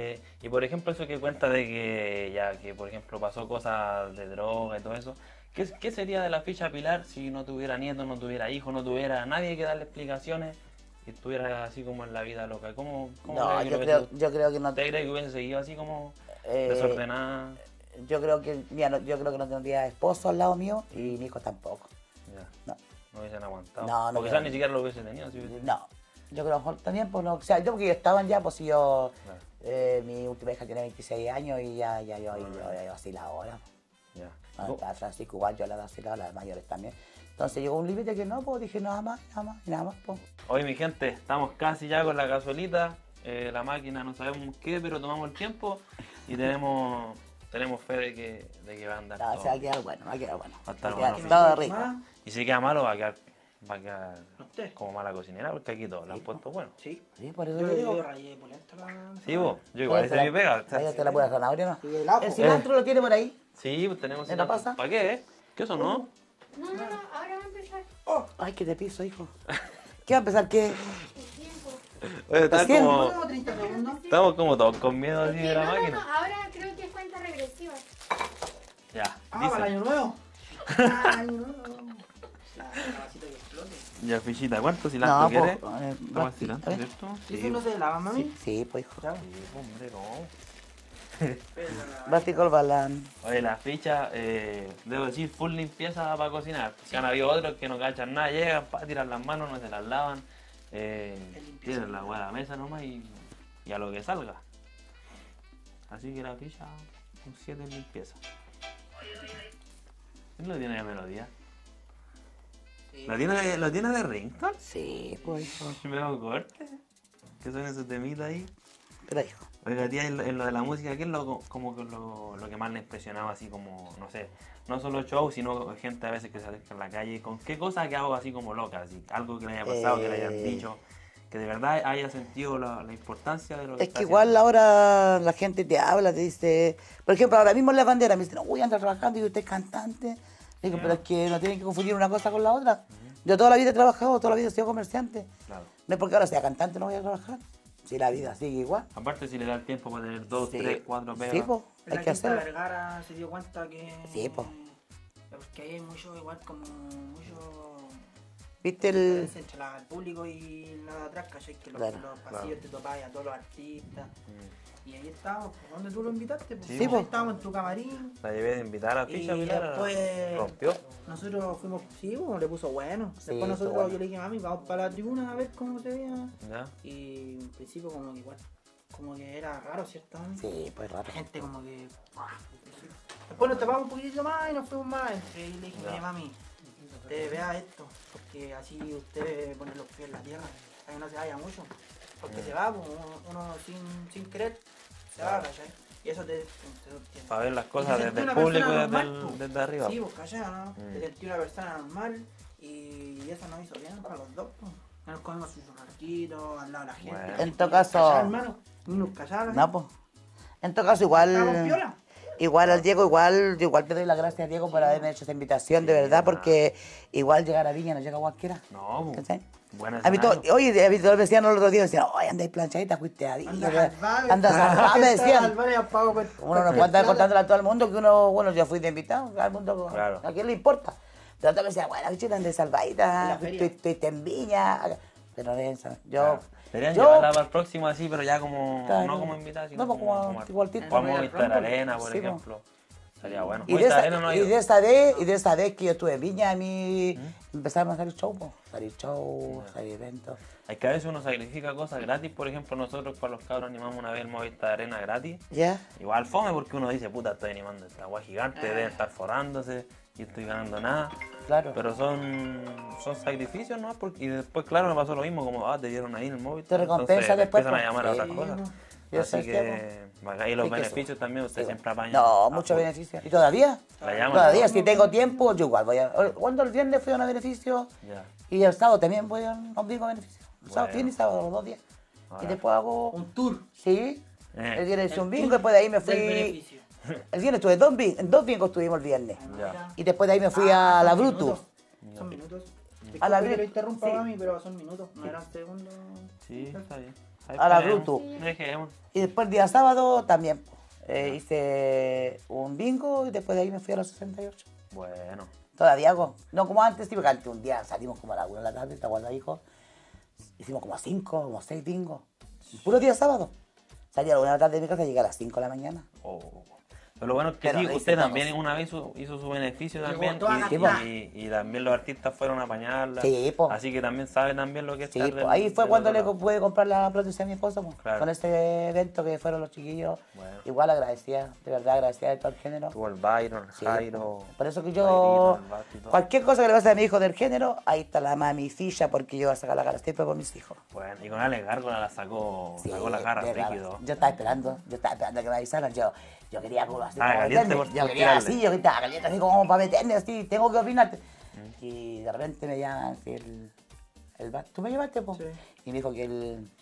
y por ejemplo eso que cuenta de que ya que por ejemplo pasó cosas de droga y todo eso, ¿qué sería de la Ficha Pilar si no tuviera nietos, no tuviera hijos, no tuviera nadie que darle explicaciones y estuviera así como en la vida loca? ¿Cómo No, cree que yo lo creo, hubiese- yo creo que no. ¿Usted cree que hubiese seguido así como Eh, desordenada? Yo creo que, mira, yo creo que no tendría esposo al lado mío y mi hijo tampoco. Ya, No, no hubiesen aguantado. No, no o quizás creo. ni siquiera lo hubiese tenido. Si hubiese- no. Yo creo que a lo mejor también, pues no. O sea, yo porque yo estaban ya, pues si yo. Claro. Mi última hija tiene 26 años y ya yo así la hora. Ya. Bueno, está Francisco igual, yo la vacilado, las mayores también. Entonces llegó un límite que no, pues dije nada más, pues. Hoy mi gente, estamos casi ya con la cazuelita, la máquina no sabemos qué, pero tomamos el tiempo y tenemos fe de que va a andar No, todo. se va a quedar bueno, va a quedar bueno. Va a estar Va a quedar bueno. todo rico. Y si queda malo va a quedar ¿Usted? como mala cocinera porque aquí todos lo han puesto bueno. Sí. Sí, por eso Yo te digo. yo rayé polenta la... Sí, vos, yo igual hice mi pega. Ahí te la pura zanahoria, ¿no? Y el ajo. El cilantro lo tiene por ahí. Sí, pues tenemos... ¿Me la pasa? ¿Para qué? ¿Qué eso no? No, ahora va a empezar Ay, que te piso, hijo. ¿Qué va a empezar? ¿Qué? el tiempo. Oye, está Recién. como... Como 30 segundos. Estamos como todos con miedo así de la No, máquina. ahora creo que es cuenta regresiva. Ya, Ah, para el dice. año nuevo. Ah, año nuevo. La cabecita que explote. Ya, Fichita, ¿cuánto cilantro No, quieres? pues, Toma Basti, cilantro, a ver. ¿cierto? ¿Y eso no se lava, mami? Sí, pues, hijo. Ya. Sí, hombre, no. Basti Colbalán. Oye, la ficha, debo decir, full limpieza para cocinar. Si han habido otros que no cachan nada, llegan para tirar las manos, no se las lavan, tiran la hueá a la mesa nomás y a lo que salga. Así que la ficha, un 7 en limpieza. ¿Quién lo tiene de melodía? ¿Lo tiene de ringtone? Sí, pues, hijo. Me hago corte. ¿Qué son esos temitas ahí? Pero, hijo. Oiga, tía, en lo de la música, ¿qué es como que lo que más le impresionaba así como, no sé, no solo show, sino gente a veces que se acerca en la calle? ¿Con qué cosa que hago así como loca? Así, algo que le haya pasado, que le hayan dicho, que de verdad haya sentido la importancia de lo que Es está que igual haciendo? ahora la gente te habla, te dice... Por ejemplo, ahora mismo en la bandera me dicen, uy, anda trabajando y usted es cantante. Digo, pero es que no tienen que confundir una cosa con la otra. Yo toda la vida he trabajado, toda la vida he sido comerciante. Claro. No es porque ahora sea cantante no voy a trabajar. Si la vida sigue igual. Aparte, si le da el tiempo para tener 2, Sí. 3, 4 pegas. Sí, pues, En hay la que Quinta hacerlo. Vergara se dio cuenta que... Sí, po. Porque hay mucho, igual como mucho... ¿Viste el...? diferencia entre el público y la de atrás, ¿cachai? Que Claro. los pasillos te topabas a todos los artistas. Y ahí estábamos, pues, ¿dónde tú lo invitaste? Pues, Sí, ahí pues. estábamos en tu camarín. La llevé de invitar a Y Ficha, mira, después rompió. nosotros fuimos, sí, pues, le puso bueno. Sí, Después nosotros, bueno. yo le dije, mami, vamos para la tribuna a ver cómo se veía. ¿Ya? Y en principio como que igual, como que era raro, ¿cierto? Sí, pues raro. La gente como que... Después nos tapamos un poquitito más y nos fuimos más adentro. Y le dije, Ya. mire, mami, usted vea esto, porque así usted pone los pies en la tierra, para que no se vaya mucho. Porque se va, pues, uno sin querer, se va, ¿cachai? Y eso te tiene. Para ver las Y cosas te desde sentí el una público y persona desde, normal, pues. desde arriba. Sí, pues, ¿cachai? ¿No? Te sentí una persona normal y eso nos hizo bien para los dos, pues. Nos comimos sus churrasquitos al lado de la gente. Bueno. En todo Callado, caso... hermano. Nos callaron. No, pues. En todo caso, Estábamos igual... piola. Igual al Diego, yo igual te doy las gracias a Diego por haberme hecho esa invitación, de verdad, porque igual llegar a Viña no llega cualquiera. No, pues. ¿Cachai? Buena A mí todo, oye, a mí todos me decían los otros días, me decían, oye, andáis planchadita, fuiste a Viña, andas salvada, me decían. Uno no puede andar contándole a todo el mundo que uno, bueno, yo fui de invitado, al mundo, Claro. ¿a quién le importa? Pero todos me decían, bueno, bichita, andáis salvadita, estuviste en Viña, pero de eso, yo... Deberían yo- llevarla para el próximo así, pero ya como, Claro. no como invitada, sino No, pues como tipo artista. Como Movistar Arena, por Sí, pues. ejemplo. Sería bueno. Y de, Movistar esa, Arena no ha y ido. de esa vez que yo estuve en Viña, a mí empezaron a salir show, po. Salir show, salir eventos. Es que a veces uno sacrifica cosas gratis, por ejemplo, nosotros con los cabros animamos una vez el Movistar Arena gratis. ¿Ya? Igual fome porque uno dice, puta, estoy animando esta agua gigante, deben estar forrándose y estoy ganando nada. Claro. Pero son sacrificios, ¿no? Porque, y después, claro, me pasó lo mismo, como, te dieron ahí en el móvil. Te recompensa entonces, después, empiezan a pues. llamar a Sí, otras cosas. no. Yo sé Así que, bacán. Y los Sí, que beneficios también, usted Sí, siempre apaña. No, a muchos full. beneficios. ¿Y todavía? La llaman, Todavía, ¿no? si tengo tiempo, yo igual voy a... Cuando el viernes fui a un beneficio Ya. y el sábado también voy a un domingo beneficio. El sábado, Bueno. viernes y sábado, los 2 días. Ahora. Y después hago... Un tour. Sí. Eh. El viernes hice un El bingo, tour después de ahí me del fui... beneficio. El viernes estuve en dos bingos estuvimos el viernes. Ya. Y después de ahí me fui a la son Brutus. minutos. Son minutos. A la Disculpe que Brutus, lo interrumpa, sí. mami, pero son minutos, no eran segundos. Sí, está bien. Ahí A la esperemos. Bruto. Dejemos. Y después el día sábado también hice un bingo y después de ahí me fui a los 68. Bueno. Todavía hago. No como antes, sí, porque antes un día salimos como a la 1 de la tarde, ¿te acuerdas, hijo? Hicimos como 5, como 6 bingos. Puro día sábado. Salí a la 1 de la tarde de mi casa y llegué a las 5 de la mañana. Oh. Pero lo bueno es que Pero sí, lo usted hice también todos. una vez hizo su beneficio Llegó también toda la Sí, cantidad. y también los artistas fueron a apañarla. Sí, po. Así que también sabe también lo que es Sí, estar pues, del- ahí fue del cuando otro le lado. pude comprar la prótesis a mi esposa, pues, Claro. con ese evento que fueron los chiquillos. Bueno. Igual agradecida, de verdad agradecida de todo el género. Tuvo el Byron, el Sí, Jairo. por eso que Bailino, yo, el Basti y todo. cualquier cosa que le pase a mi hijo del género, ahí está la mami ficha porque yo voy a sacar la cara siempre por mis hijos. Bueno, y con Ale Gárgola la sacó Sí, la cara de verdad. rígido. Yo estaba esperando que me avisaran. Yo quería como así, Ah, como caliente meterme. por Yo quería tirarle. así, yo estaba caliente así como para meterme así, tengo que opinar. Y de repente me llaman que ¿tú me llamaste, po? Sí. Y me dijo que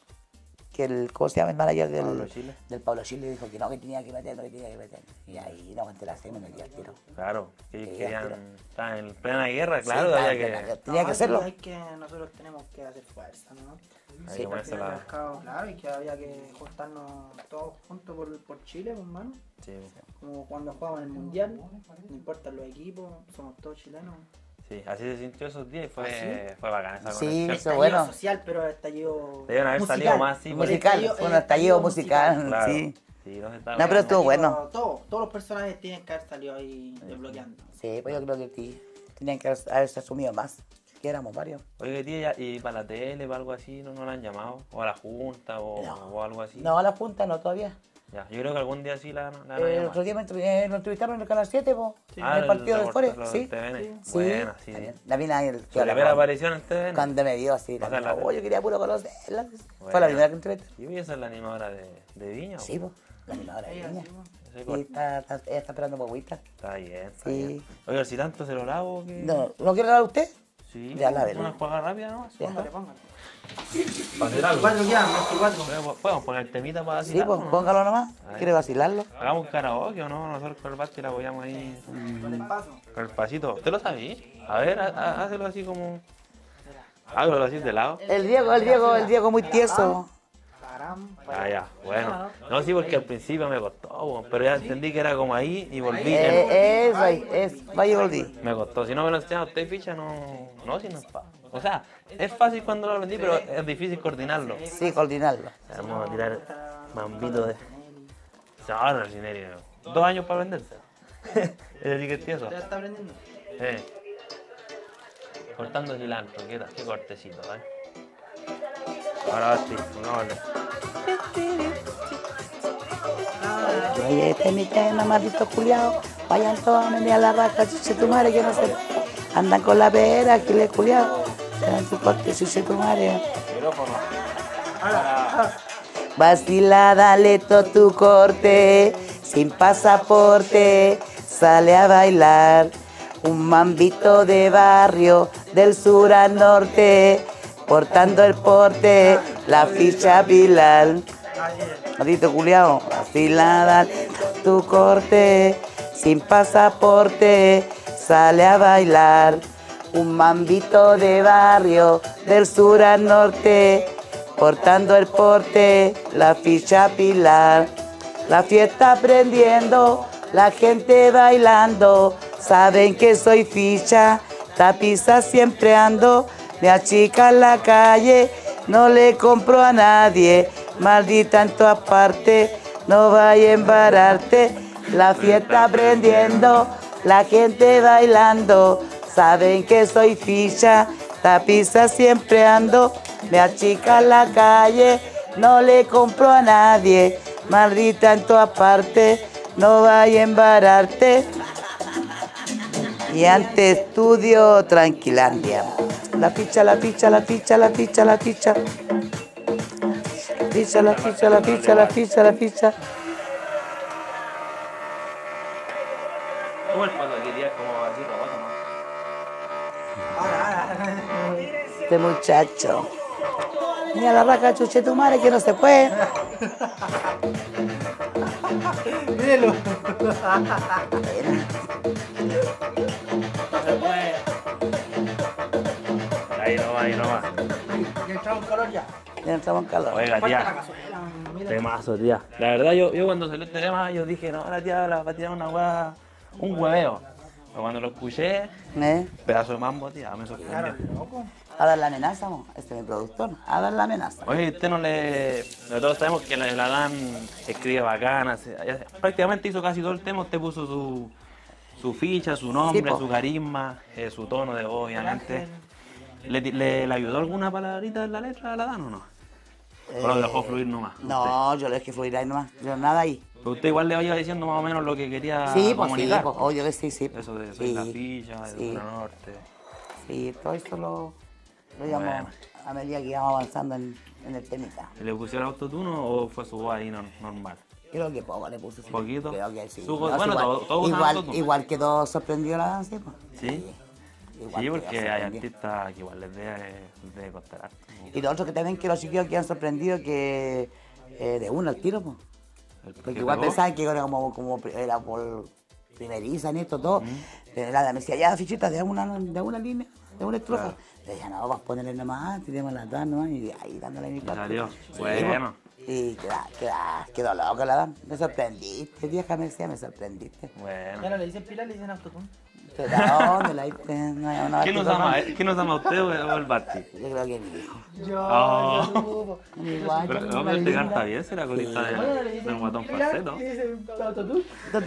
el, ¿cómo se llama? El manager Pablo Chile. del Pablo Chile dijo que no, que tenía que meterme, que tenía que meterme. Y ahí no aguanté la semana y me metí al tiro. Claro, que ellos Sí, querían tiro. estar en plena guerra, claro, Sí, había claro, que... tenía que No, hacerlo. sí, hay que, nosotros tenemos que hacer fuerza, ¿no? Hay Sí, que ponerse Al fin y al la... cabo, claro, y que había que juntarnos todos juntos por Chile, pues, hermano. Sí, Como cuando jugamos en el mundial, no importan los equipos, somos todos chilenos. sí, así se sintió esos días y fue, ¿Ah, fue bacán esa Sí, conexión. eso Estallido bueno. social, pero estallido Debieron haber musical. salido más, sí, porque- Musical, estallido- fue un el estallido musical, Claro. sí. Sí, no se estaba No, pero viendo. estuvo bueno. Todos los personajes tienen que haber salido ahí desbloqueando. Sí, pues yo creo que sí. Tenían que haberse asumido más. Que éramos varios. Oye, tía, ¿y para la tele, para algo así, no la han llamado? ¿O a la junta o, No. o algo así? No, a la junta no todavía. Ya, yo creo que algún día sí la van a El llamar. otro día lo entrevistaron en el canal 7, po, Sí. en el partido del reportero Forest. del Sí. TVN. Sí. Buena, sí. También. La mina el Su primera aparición en TVN. cuando me vio así, O sea, la mina, la- oh, yo quería puro conocerla. Fue Bueno. la primera que entrevisté. Y voy a ser la animadora de Viña. ¿o? Sí, pues, la animadora de Ella, Viña. sí, pues. Ese Y corte. ella está esperando por agüita. Está bien, está Sí. bien. Oiga, si tanto se lo lavo, que... No, ¿no quiere hablar usted? Sí, Ya la veré. una jugada rápida nomás. Póngale, póngale. Para hacer algo. 4 quedan, 24. ¿Podemos poner temita para Sí, vacilar? pues o no? póngalo nomás. ¿Quiere vacilarlo? Hagamos un karaoke o no, nosotros con el Basti la apoyamos ahí Con el paso. con el pasito. ¿Usted lo sabía? A ver, hácelo así como... Hágalo así de lado. El Diego muy tieso. Ah, ya, bueno. No, sí, porque al principio me costó, po, pero ya entendí que era como ahí y volví. Vaya y volví. Me costó. Si no me lo enseñaba usted ficha, no, si no es fácil. O sea, es fácil cuando lo aprendí, pero es difícil coordinarlo. Sí, coordinarlo. Vamos a tirar mambito de... Se ahorra el dinero. 2 años para venderse. Es decir, que eso. Ya está aprendiendo. Cortando cilantro, qué cortecito, ¿eh? Ahora sí, pongámosle. Oye, este es mi tema, maldito culiao. Vayan todos a medir a la raca, chuche tu madre, que no se... Andan con la pera, que le culiao. Se dan su corte, chuche tu madre. Micrófono. Vacila, dale todo tu corte, sin pasaporte, sale a bailar. Un mambito de barrio, del sur al norte, portando el porte, la ficha Pilar. Maldito culiao, vacila, dale tu corte, sin pasaporte, sale a bailar. Un mambito de barrio, del sur al norte, portando el porte, la ficha Pilar. La fiesta prendiendo, la gente bailando, saben que soy ficha, tapiza siempre ando, me achica en la calle, no le compro a nadie, maldita en todas partes, no vaya a embararte. La fiesta prendiendo, la gente bailando, saben que soy ficha, tapiza siempre ando, me achica en la calle, no le compro a nadie, maldita en todas partes, no vaya a embararte. Y ante estudio Tranquilandia. La ficha, la ficha, la ficha, la ficha, la ficha. Ficha, la ficha, la ficha, la ficha, la ficha. ¿Cómo el paso quería como así roboto, no? Este muchacho. Mira la raca, chuche tu madre, que no se puede. Mírelo. Ahí no va. Ya entramos en calor ya. Ya entramos en calor. Oiga, Falta la tía. gasolina, mira. Temazo, tía. La verdad, yo cuando salió este tema, yo dije, no, la tía va a tirar una hueá, un hueveo. Pero cuando lo escuché, pedazo de mambo, tía, me sorprendió. A dar la amenaza, mo. Este es mi productor. A dar la amenaza. Oye, usted no le... Nosotros sabemos que la Dan escribe bacana, prácticamente hizo casi todo el tema, usted puso su ficha, su nombre, Sí, po. su carisma, su tono de voz, obviamente. ¿Le ayudó alguna palabrita en la letra a la Dan o no? ¿O lo dejó fluir nomás? No, yo lo dejé fluir ahí nomás. Yo nada ahí. Pero usted igual le iba diciendo más o menos lo que quería Sí, pues sí, comunicar. pues, obvio que sí, sí. Eso de sí, la ficha, de sí, Zona Norte. sí, todo eso lo íbamos Bueno. a medida que íbamos avanzando en el temita. ¿Le pusieron autotune o fue su voz ahí normal? Creo que poco le puse. Sí. ¿Poquito? Creo que sí. Su voz- No, bueno, igual, todos usan igual, autotune. igual quedó sorprendido la danza, pues. ¿Sí? Igual Sí, quedó porque hay sorprendido. artistas que igual les debe costar harto. Y lo otro que también que los chiquillos quedan sorprendidos que de uno al tiro, pues. Porque ¿Que igual pegó? pensaban que era como era por primeriza ni esto todo. Pero nada, me decía, ya fichita, de una línea, de una estrofa. Le dije, no, vas a ponerle nomás, tenemos las dos nomás, y ahí dándole mi Y parte. salió. Sí, Bueno. Y quedó loca la dan. Me sorprendiste, vieja, me decía, me sorprendiste. Ya Bueno. no le dicen Pilar, le dicen autotune. ¿Pero dónde la viste? No, ¿Quién nos ama? ¿Quién nos ama, usted o el Basti? Yo creo que mi hijo. Yo, Oh. yo, Igual, Pero yo hombre, una te canta linda. bien, será colista Bueno, le del dicen guatón Pilar, falseto. le dicen autotune.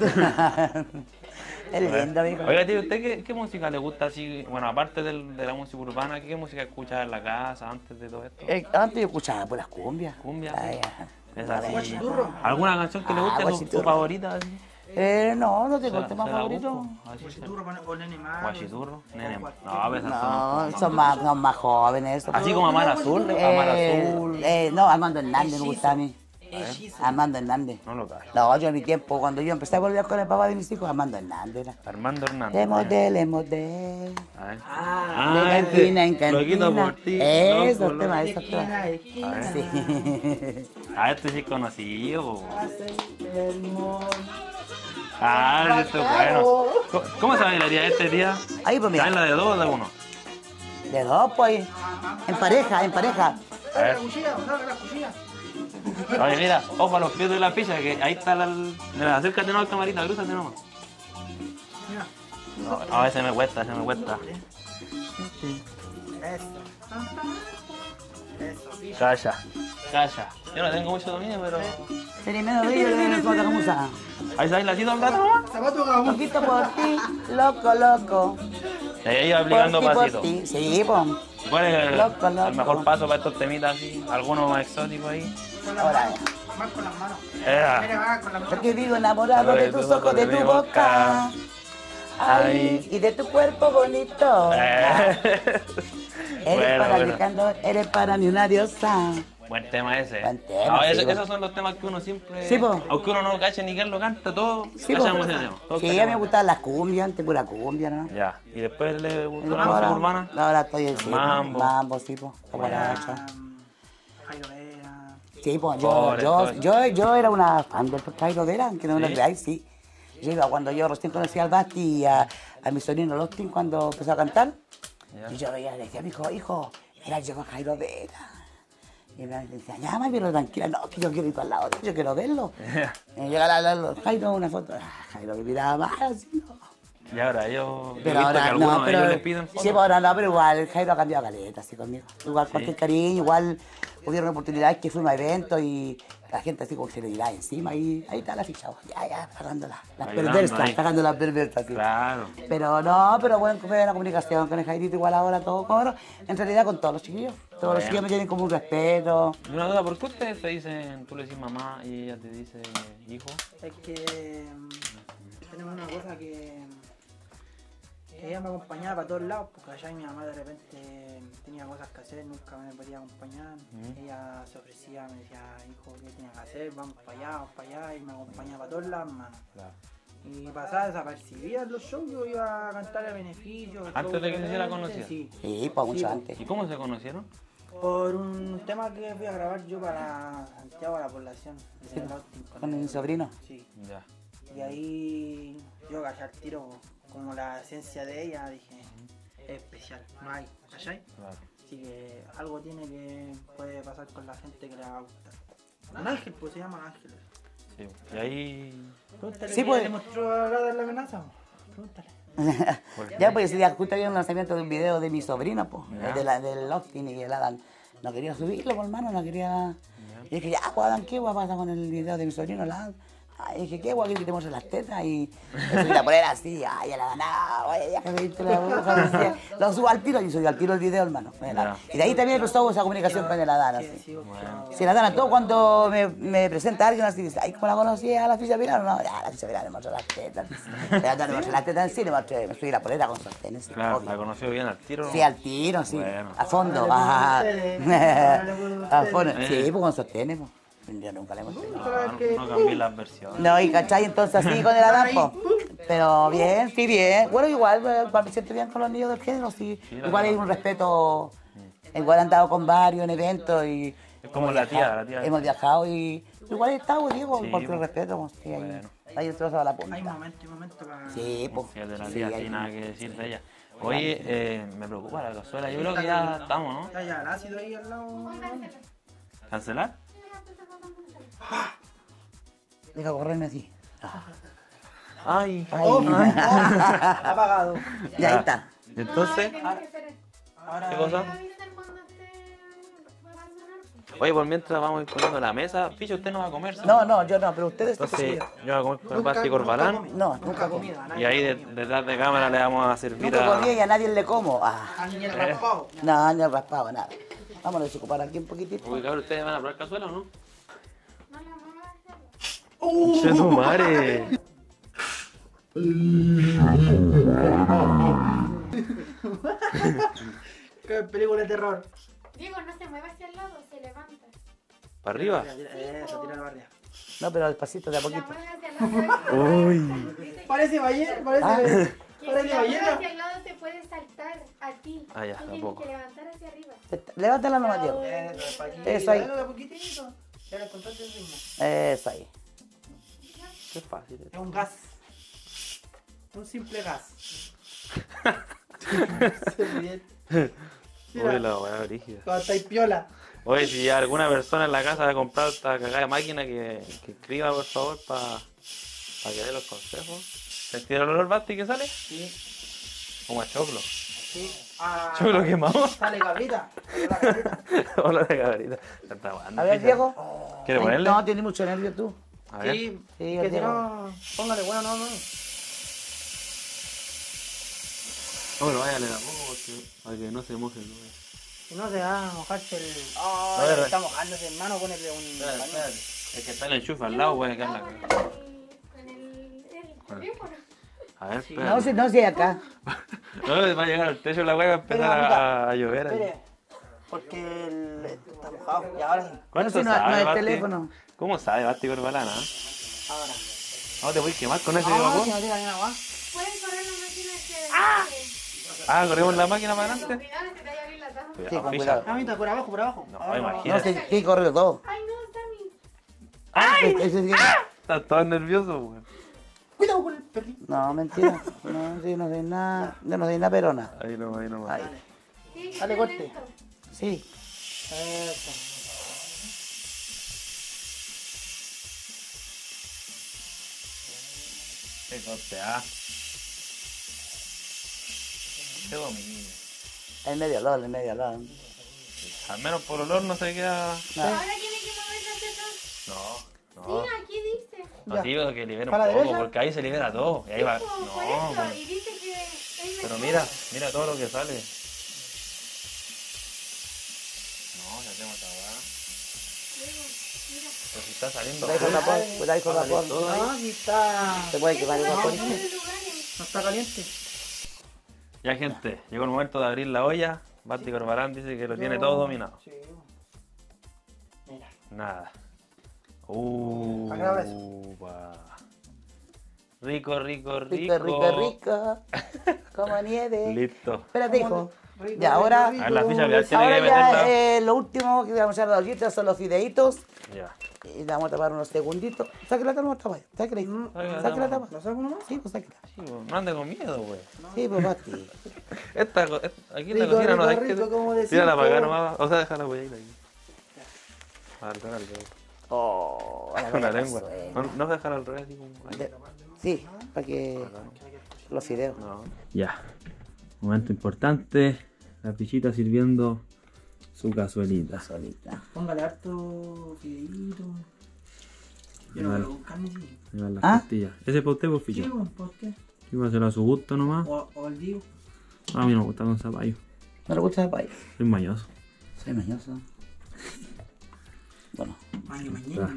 Es lindo, amigo. Oiga, tío, ¿usted qué música le gusta así? Bueno, aparte de la música urbana, ¿qué música escuchaba en la casa antes de todo esto? Antes yo escuchaba puras cumbias. Cumbia, Ay, sí. Es vale. así. Guachiturro. ¿Alguna canción que le guste, su Guachiturro. favorita? Así? No tengo Se- el tema se la favorito. busco. Así se- Guachiturro con Nene Malo. Guachiturro, nene. No, pues No, son más jóvenes. Eso. así como Amar Azul, Amar Azul. No, Armando Hernández me gusta a mí. Armando Hernández. No lo cae. No, yo en mi tiempo, cuando yo empecé a volver con el papá de mis hijos, Armando Hernández era. Armando Hernández. Le modé. A ver. De cantina en cantina. Loquito por ti. Esos loco, temas, loco. esos temas. esquina. Sí. Este sí es conocido. Po. El mon. Esto es bueno. ¿Cómo se bailaría este día? Ahí, pues mira. ¿Sabes la de dos o de uno? De dos, pues. En pareja, en pareja. A ver. La cuchilla, dale la cuchilla. Oye, mira, ojo a los pies de la ficha, que ahí está la... Mira, acércate nomás, camarita, crúzate nomás. Mira. No, a veces me cuesta, se me cuesta. Eso. Eso, picha. Calla, calla. Yo no tengo mucho dominio, pero... Sería menos de ellos, de otra cosa. Ahí sabes la cita un rato nomás. Zapato gabón. Poquito por ti, loco, loco. Y ahí iba aplicando Por pasitos. ti. Sí, pues. ¿Cuál es el, Loco, loco. el mejor paso para estos temitas así? ¿Alguno más exótico ahí? Con las Ahora, manos. Más con las manos. Ea. Mira, va con las manos. porque vivo enamorado de tus ojos, de tu boca. Ay, y de tu cuerpo bonito. Eres Bueno, para bueno. Alejandro, eres para mí una diosa. Buen tema ese. Buen tema, No, sí, esos po. son los temas que uno siempre... Sí, po. Aunque uno no cache ni quién lo canta, todos Sí, cachamos po. ese tema. Todos Sí, a mí me cachamos. gustaban las cumbias, antes pura cumbia, ¿no? Ya, y después le gustó la música urbana. Ahora estoy en Mambo. Mambo, sí, pues. Guaracha. Jairo Vera. Sí, pues Pobre, yo era una fan del Jairo Vera, que no me lo ¿Sí? creáis, sí. Yo iba cuando yo recién conocí al Basti y a mi sobrino Lostin cuando empezó a cantar. Ya. Y yo veía, le decía a mi hijo, era yo con Jairo Vera. Y me decía, ya, mami, pero tranquila, no, que yo quiero ir para el lado, yo quiero verlo. Y llega Jairo, una foto, Jairo que miraba mal, así, no. Y ahora yo he Pero visto que ahora algunos no, de ellos pero le piden fotos. sí, pues ahora no, pero igual el Jairo ha cambiado caleta así conmigo. Igual cualquier cariño, igual hubieron oportunidades que fuimos a eventos y la gente así como que se le dirá encima y ahí está la ficha, ya, pagando las Ayudando perversas, ahí. pagando las perversas, sí. Claro. Pero no, pero bueno, fue una comunicación con el Jairito igual ahora todo cobro, en realidad con todos los chiquillos. Todos los chiquillos me tienen como un respeto. Una duda, ¿por qué ustedes te dicen, tú le dices mamá y ella te dice hijo? Es que tenemos una cosa que ella me acompañaba para todos lados, porque allá mi mamá de repente tenía cosas que hacer, nunca me podía acompañar. Ella se ofrecía, me decía, hijo, ¿qué tenía que hacer? Vamos para allá, y me acompañaba para todos lados, mano. Claro. Y pasaba desapercibida en los shows, yo iba a cantar a beneficio. Antes de que se hiciera conocida. Sí. Sí, pues mucho Sí, antes. ¿Y cómo se conocieron? Por un tema que fui a grabar yo para Santiago, a la población. De Austin, Con mi sobrino. Sí. Ya. Y ahí yo caché al tiro como la esencia de ella, dije, es especial, no hay, ¿cachai? Claro. Así que algo tiene que puede pasar con la gente que le va a gustar. Un ángel, pues se llaman ángeles. Sí. Y ahí... Pregúntale Sí, que pues. le mostró a la amenaza, pregúntale. Ya, pues ese día justo había un lanzamiento de un video de mi sobrino, pues, Ya. del Austin y el Adam. No quería subirlo, por hermano, no quería. Y dije, ya, pues Adam, ¿qué va a pasar con el video de mi sobrino, el Adam? Y dije, ¿qué guay que te muestro las tetas? Y me subí a poner así, ay, ya la ganaba, vaya, ya que me diste la boca, me decía, lo subo al tiro y subí al tiro el video, hermano. Con el Adam. Y de ahí también empezó esa comunicación con el Adam, Sí, así. sí, Si la dan todo cuando me presenta alguien así, dice, ay, ¿cómo la conocí a la ficha viral? No, ya, la ficha viral le mostró las tetas. Ya no le mostré las tetas en sí, me subí la polera con sostén, sí, Claro, obvio. la conoció bien al tiro. Sí, al tiro, sí. Bueno. A fondo. Ahora le puedo ustedes. A fondo. Eh. Sí, pues con sostén, pues. Yo nunca le mostré. No cambié las versiones. No, y cachai, entonces así con el Adam, pues. Pero bien, sí, bien. Bueno, igual me siento bien con los niños del género, sí. Igual hay un respeto. Igual he andado con varios en eventos y. Es como hemos la tía, viajado- la tía. Hemos viajado y. Igual he estado, digo, Sí, por tu pues. respeto, pues. Sí, ahí. Bueno. Ahí el trozo a la Hay punta. momentos para... Sí, pues. Sí, el de la Sí, tía, ahí. sin nada que decir de ella. Oye, me preocupa la cazuela. Yo creo que ya estamos, ¿no? Ya, el ácido ahí al lado. ¿Cancelar? Deja correrme así. Ay. Apagado. Y ahí está. Entonces, Ahora... ¿qué cosa? Oye, por mientras vamos a ir poniendo la mesa. Ficha, usted no va a comer. ¿sí? No, yo no, pero ustedes. Entonces, yo voy a comer con el Basti Corbalán. No, nunca comí. comida, Y ahí detrás de cámara le vamos a servir Nunca comí a... y a nadie le como. Ah, Ni el raspado. no, ni el raspado, nada. Vamos a desocupar aquí un poquitito. Uy, cabrón, ¿ustedes van a probar cazuela o no? No, la mamá va a hacerlo. ¡Che tu madre! Qué película de terror. Diego, no se mueva hacia el lado, se levanta. ¿Para arriba? Eso, tira la barria. No, pero despacito, de a La poquito. mueve hacia el lado. Uy. Parece Bayer, parece... Ah, Que Ahora si que la ballena. prueba hacia el lado te puede saltar a ti. Ah, ya, Tú tienes tampoco. que levantar hacia arriba. Levántala nomás, Diego. Eso ahí. De poquitito. Ya le encontraste el ritmo. Eso ahí. Qué fácil. Es un gas. Un simple gas. Se ríe. Uy, la weá brígida. Cuando estáis piola. Oye, si alguna persona en la casa va a comprar esta cagada de máquina, que escriba por favor para que dé los consejos. ¿Sentí el olor Basti que sale? Sí. Como a choclo. Sí. Ah, Choclo quemado. Sale cabrita. Sale la cabrita. Hola de cabrita. Se está aguando, A ver, fíjate. Diego. ¿Quieres Ay, ponerle? No, tienes mucho nervio tú. A ver. Sí, Sí, que si Diego. no, póngale bueno, no. No, pero váyale de a poco porque para que no se moje. ¿No? Si no se va a mojarse el. A Oh, ver, está mojándose, hermano, ponele un. Es que está el enchufe al lado, puede quedar la Con cagada. el teléfono. A ver, Sí. espera. No, si no, si acá. No, va a llegar al techo la weá y va a empezar a llover ahí. Espere, porque el. Esto está mojado. Y ahora sí. ¿Cuánto No, si no, sabe, no es Basti? teléfono. ¿Cómo sabe Basti Corbalana? Ahora. No te voy a quemar con ese No, vapor. si no tira ni una agua. Pueden correr la máquina Ah, corremos la máquina para Con adelante. cuidado que te vaya a abrir la tapa. Sí, Cuidado, con ficha. cuidado. Amita, por abajo, por abajo. No, Ahora, imagínate. No, si tiene que correr todo. Ay, no, Sammy. Estás todo nervioso, weón. Cuidado con el perrito. No, mentira. No, sí, no sé nada. Yo no sé nada, pero nada. Ahí no, ahí no. Ahí. Tiene que Dale, ser corte. lento. Sí. Eso. Qué corte, ah. Qué dominio. El medio lado, el medio lado. Al menos por olor no se queda. Nada. Ahora tiene que moverla hacia atrás. No, Sí, no. aquí dice. No, Ya. digo que libera ¿Para un la poco, derecha? porque ahí se libera todo. Y ahí va. Por No, eso. pues. Y dice que es Pero mejor. mira todo lo que sale. No, ya tengo esta weá. Luego, mira. Pero si está saliendo. Cuidado con vapor, cuidado con vapor. No, aquí está. Se puede quemar el Esto va vapor. en todos los lugares. No está caliente. Ya, gente, llegó el momento de abrir la olla. Basti Corbalán dice que lo tiene todo dominado. Sí. Mira. Nada. Agrava Pa. Rico, rico, rico. Rica, rica, rica. Como nieve. Listo. Espérate, hijo. Rico, Ya, ahora. rico, A ver, la ficha, ya tiene Ahora que meterla. ya lo último que vamos a echar a la ollita son los fideitos. Ya. Y le vamos a tapar unos segunditos. Saque la tapa, tapa. Saque la Sáquela, Saque la tapa. ¿Lo saco nomás? Sí, pues sáquela. Sí, pues, no ande con miedo, güey. Sí, pues Basti. Aquí en la Rico, cocina no rico, hay que. rico, como de Tírala para acá cinco. nomás. O sea, déjala por ahí. Al revés. Oh, la Con la cosa lengua. suena. No dejar al revés, así como. ahí. Sí, para que los fideos. No. Ya. Momento importante. La fichita sirviendo su cazuelita. Solita. Póngale harto fideíto. Yo no Vale. voy a buscar ni si. Ahí van las ¿Ah? costillas. Ese es para usted, por Sí, ficha. bueno, ¿por qué? Yo voy a hacerlo a su gusto nomás. O el Diego. A mí no me gusta con zapallo. ¿No le gusta el país? Soy mañoso. Soy mañoso. Bueno, Ay, mañana.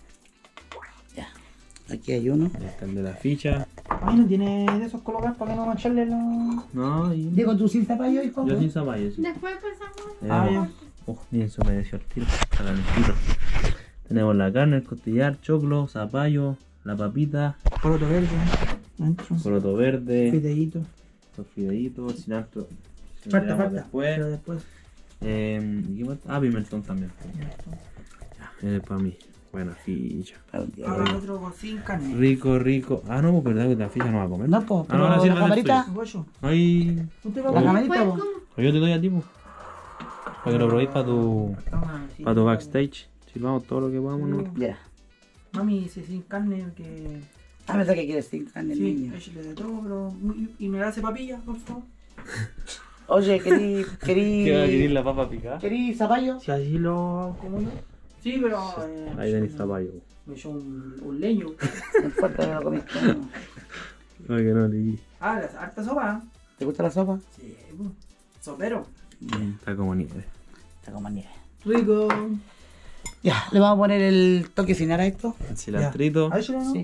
ya. Aquí hay uno. Ahí está el de la ficha. Ay, no tiene de esos colocados para que no mancharle los. No, y... Diego, ¿tú sin zapallo, hijo? Yo sin zapallo, sí. Después pasamos. Ah, ya. Miren, se humedeció el tiro. Está calentito. Tenemos la carne, el costillar, choclo, zapallo, la papita, Poroto verde. Adentro. poroto verde, Fideíto. los fideitos, cilantro. Falta, falta. Después. Pero después. ¿Y qué más? Ah, pimentón también. Ya, ese es para mí. Buena ficha. Ahora el otro sin carne. Rico, rico. Ah, no, pues verdad que la ficha no va a comer. No, pues, Ah, no, ahora pero sí la va a ser camarita. suyo. Pollo. Ay, ¿Usted va a La comer? camarita, Después, po. ¿cómo? pues yo te doy a ti, pues. Para que lo probéis para tu, Toma, sí. para tu backstage. Sirvamos todo lo que podamos, ¿no? Ya. Mami dice sin carne que. A ver, ¿qué quieres sin carne, Sí, niño? échale de todo, pero. Y me hace papilla, por favor. Oye, querí... ¿Qué va a querer la papa picada? ¿Querí zapallo? Si así lo como yo. Sí, pero. Ahí tenéis zapallo. Me echó un leño. No importa, no lo comiste. Para que no le Ah, la harta sopa. ¿Te gusta la sopa? Sí, pues. Sopero. Está como nieve. Está como nieve. Rico. Ya, le vamos a poner el toque final a esto. El cilantrito. ¿A eso no? Sí.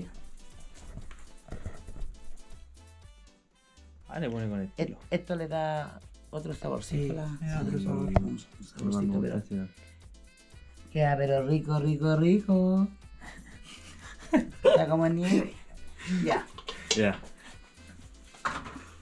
Ah, le pone con el estilo. Esto le da otro saborcito. Sí, la- le da otro sabor. Un saborcito, pero queda pero rico, rico, rico. Está como nieve. Ya. Ya.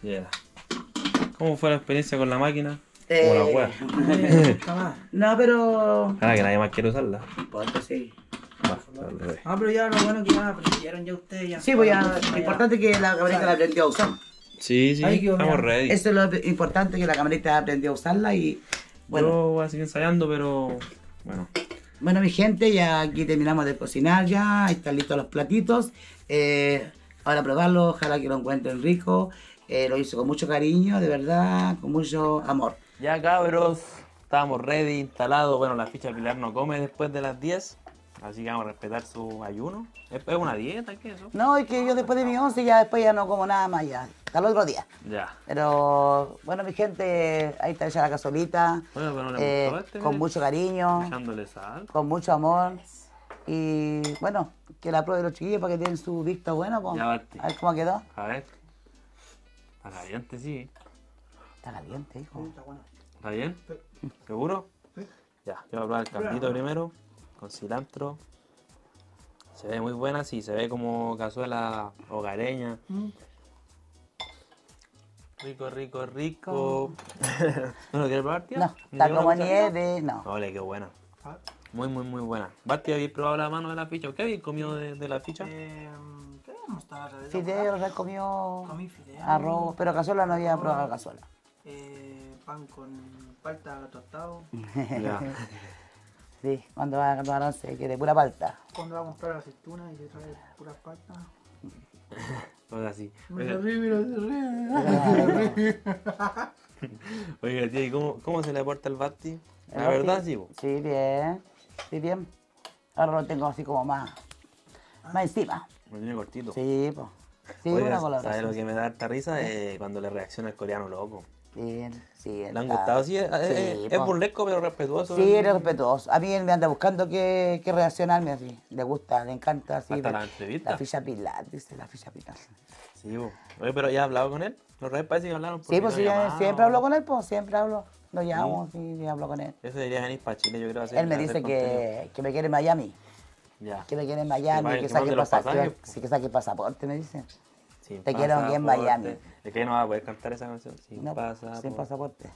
Yeah. ¿Cómo fue la experiencia con la máquina? Como la wea. Nunca más. No, pero... Ah, que nadie más quiere usarla. No importa, sí. Va, al revés. Ah, pero ya lo bueno que ya aprendieron ya ustedes. Ya Sí, pues ya, saben, lo importante es que la camarita la aprendió a usar. Sí, sí, Ahí quedó, estamos mira. ready. Eso es lo importante, que la camarita aprendió a usarla y... Bueno, Yo voy a seguir ensayando, pero bueno. bueno, mi gente, ya aquí terminamos de cocinar ya, ahí están listos los platitos. Ahora probarlo, ojalá que lo encuentren rico. Lo hice con mucho cariño, de verdad, con mucho amor. Ya cabros, estábamos ready, instalados. Bueno, la ficha Pilar no come después de las 10, así que vamos a respetar su ayuno. ¿Es una dieta? ¿Qué es eso? No, es que yo después de mi 11 ya después ya no como nada más ya, hasta el otro día. Ya. Pero bueno, mi gente, ahí está hecha la cazuelita, Bueno, pero no le gustó con mucho cariño, echándole sal. con mucho amor. Y bueno, que la prueben los chiquillos para que tienen su visto bueno. Pues. Ya, Basti. A ver cómo quedó. A ver. Está caliente, sí. Está caliente, hijo. Está bueno. ¿Está bien? ¿Seguro? Sí. Ya, yo voy a probar el caldito primero, con cilantro. Se ve muy buena, sí, se ve como cazuela hogareña. Rico, rico, rico. ¿No lo quieres probar, tío? No, ¿Ni está siquiera como una cucharita? nieve, no. Ole, qué buena. Ah, Muy, muy, muy buena. Basti, ¿habéis probado la mano de la ficha? ¿Qué habéis comido de la ficha? ¿Qué habíamos estado? Fideo, recomió Comí fideo. arroz, pero cazuela no había probado cazuela. Pan con palta tostado. Ya. Sí, cuando va a tomar 11, que de pura palta. Cuando va a comprar aceituna y se trae puras paltas. Todo así. Mira, mira, se ríe. Oiga, tío, ¿y cómo se le aporta el Basti? La verdad, sí, po. Sí, bien. Sí, bien. Ahora lo tengo así como más encima. Lo tiene cortito. Sí, pues. Sí, Oiga, una ¿sabes colaboración. lo que me da harta risa? Cuando le reacciona el coreano loco. Bien, sí. ¿Le han está- gustado? Sí, es po. burlesco, pero respetuoso. Sí, eres respetuoso. A mí él me anda buscando que reaccionarme así. Le gusta, le encanta así. Hasta la entrevista. La ficha Pilar, dice, la ficha Pilar. Sí, po. Oye, pero ¿ya has hablado con él? Los redes parece que hablaron por Sí, pues sí, videollamada, siempre o- hablo con él, pues siempre hablo. Lo llamo, sí, hablo con él. Eso debería venir para Chile, yo creo. Él me dice que me quiere en Miami. Ya. Que me quiere en Miami, Que que mande saque los pasaporte. pasajes, Sí, que saque pasaporte, me dice. Sin Te quiero aquí en Miami. Es que no va a poder cantar esa canción sin No, pasaporte. sin pasaporte.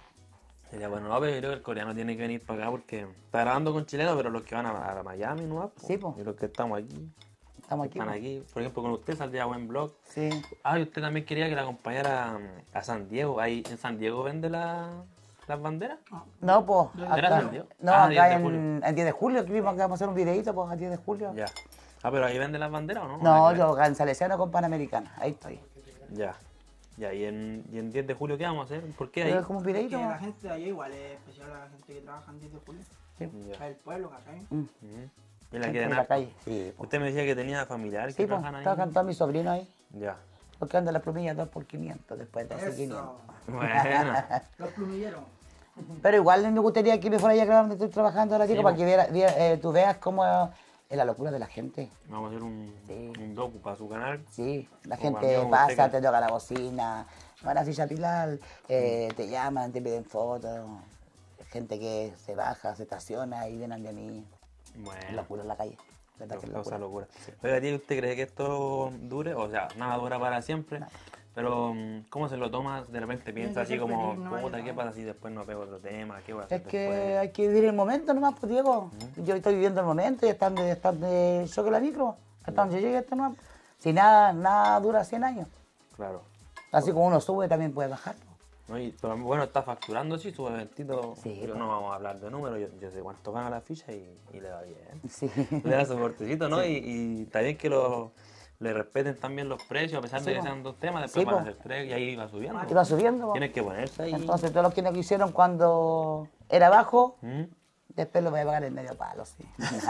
Sería bueno, no, pero yo creo que el coreano tiene que venir para acá porque está grabando con chilenos, pero los que van a Miami no van, po. Sí, po. Y los que estamos aquí, Estamos aquí. están pues. aquí. Por ejemplo, con usted saldría buen blog. Sí. Ah, y usted también quería que la acompañara a San Diego. Ahí en San Diego vende las banderas. No, pues. ¿Era Acá, San Diego? no, Ah, 10 acá de en julio. el 10 de julio, que vimos que vamos a hacer un videito, pues, el 10 de julio. Ya. Ah, pero ahí vende las banderas o no? No, Nada que ver. yo acá en Salesiano con Panamericana. Ahí estoy. Ya. Ya, y en 10 de julio, ¿qué vamos a hacer? ¿Por qué ahí? Pero es como un Que videito. la gente de allá igual es especial a la gente que trabaja en 10 de julio. Ya. El pueblo, ¿cachai? Ujú. ¿Y la En quieren la harto? calle. Sí, pues. Usted me decía que tenía familiares Sí, que pues. trabajan ahí. Estaba cantando mi sobrino ahí. Ya. Porque anda la plumilla 2 por 500, después de hace 500. Eso. Bueno. Los plumilleros. Pero igual me gustaría que me fuera allá a grabar donde estoy trabajando ahora, chico, Sí, para po. que tú veas cómo es la locura de la gente. Vamos a hacer Sí. un docu para su canal. Sí, la Como gente amigo, pasa, usted que- te toca la bocina, van a ficha Pilar, te llaman, te piden fotos, gente que se baja, se estaciona y vienen de mí. Es Bueno. locura en la calle, ¿verdad que es Causa locura? locura. Oiga, tío, ¿usted cree que esto dure? O sea, nada dura para siempre. Pero, ¿cómo se lo toma? De repente piensa que así ser como, feliz, no vaya puta, a ¿qué saber. pasa si después no pego otro tema? ¿Qué voy a hacer Es que después? hay que vivir el momento nomás, pues Diego. Yo estoy viviendo el momento y están de choque la micro, hasta donde llegue esto nomás. Si nada dura 100 años. Claro. Así como uno sube, también puede bajar. ¿No? Pero, bueno, está facturando, sí, su eventito. Sí, Pero pues. no vamos a hablar de números, yo sé cuánto gana la ficha y le va bien. Sí. Le da su portecito, ¿no? Y está bien que le respeten también los precios, a pesar Sí, de que po. sean 2 temas, después Sí, van a po. ser 3 y ahí va subiendo. Y va subiendo. po. Tienes que ponerse ahí. Entonces todos los que no quisieron cuando era bajo, ¿Mm? después lo voy a pagar en medio palo, sí.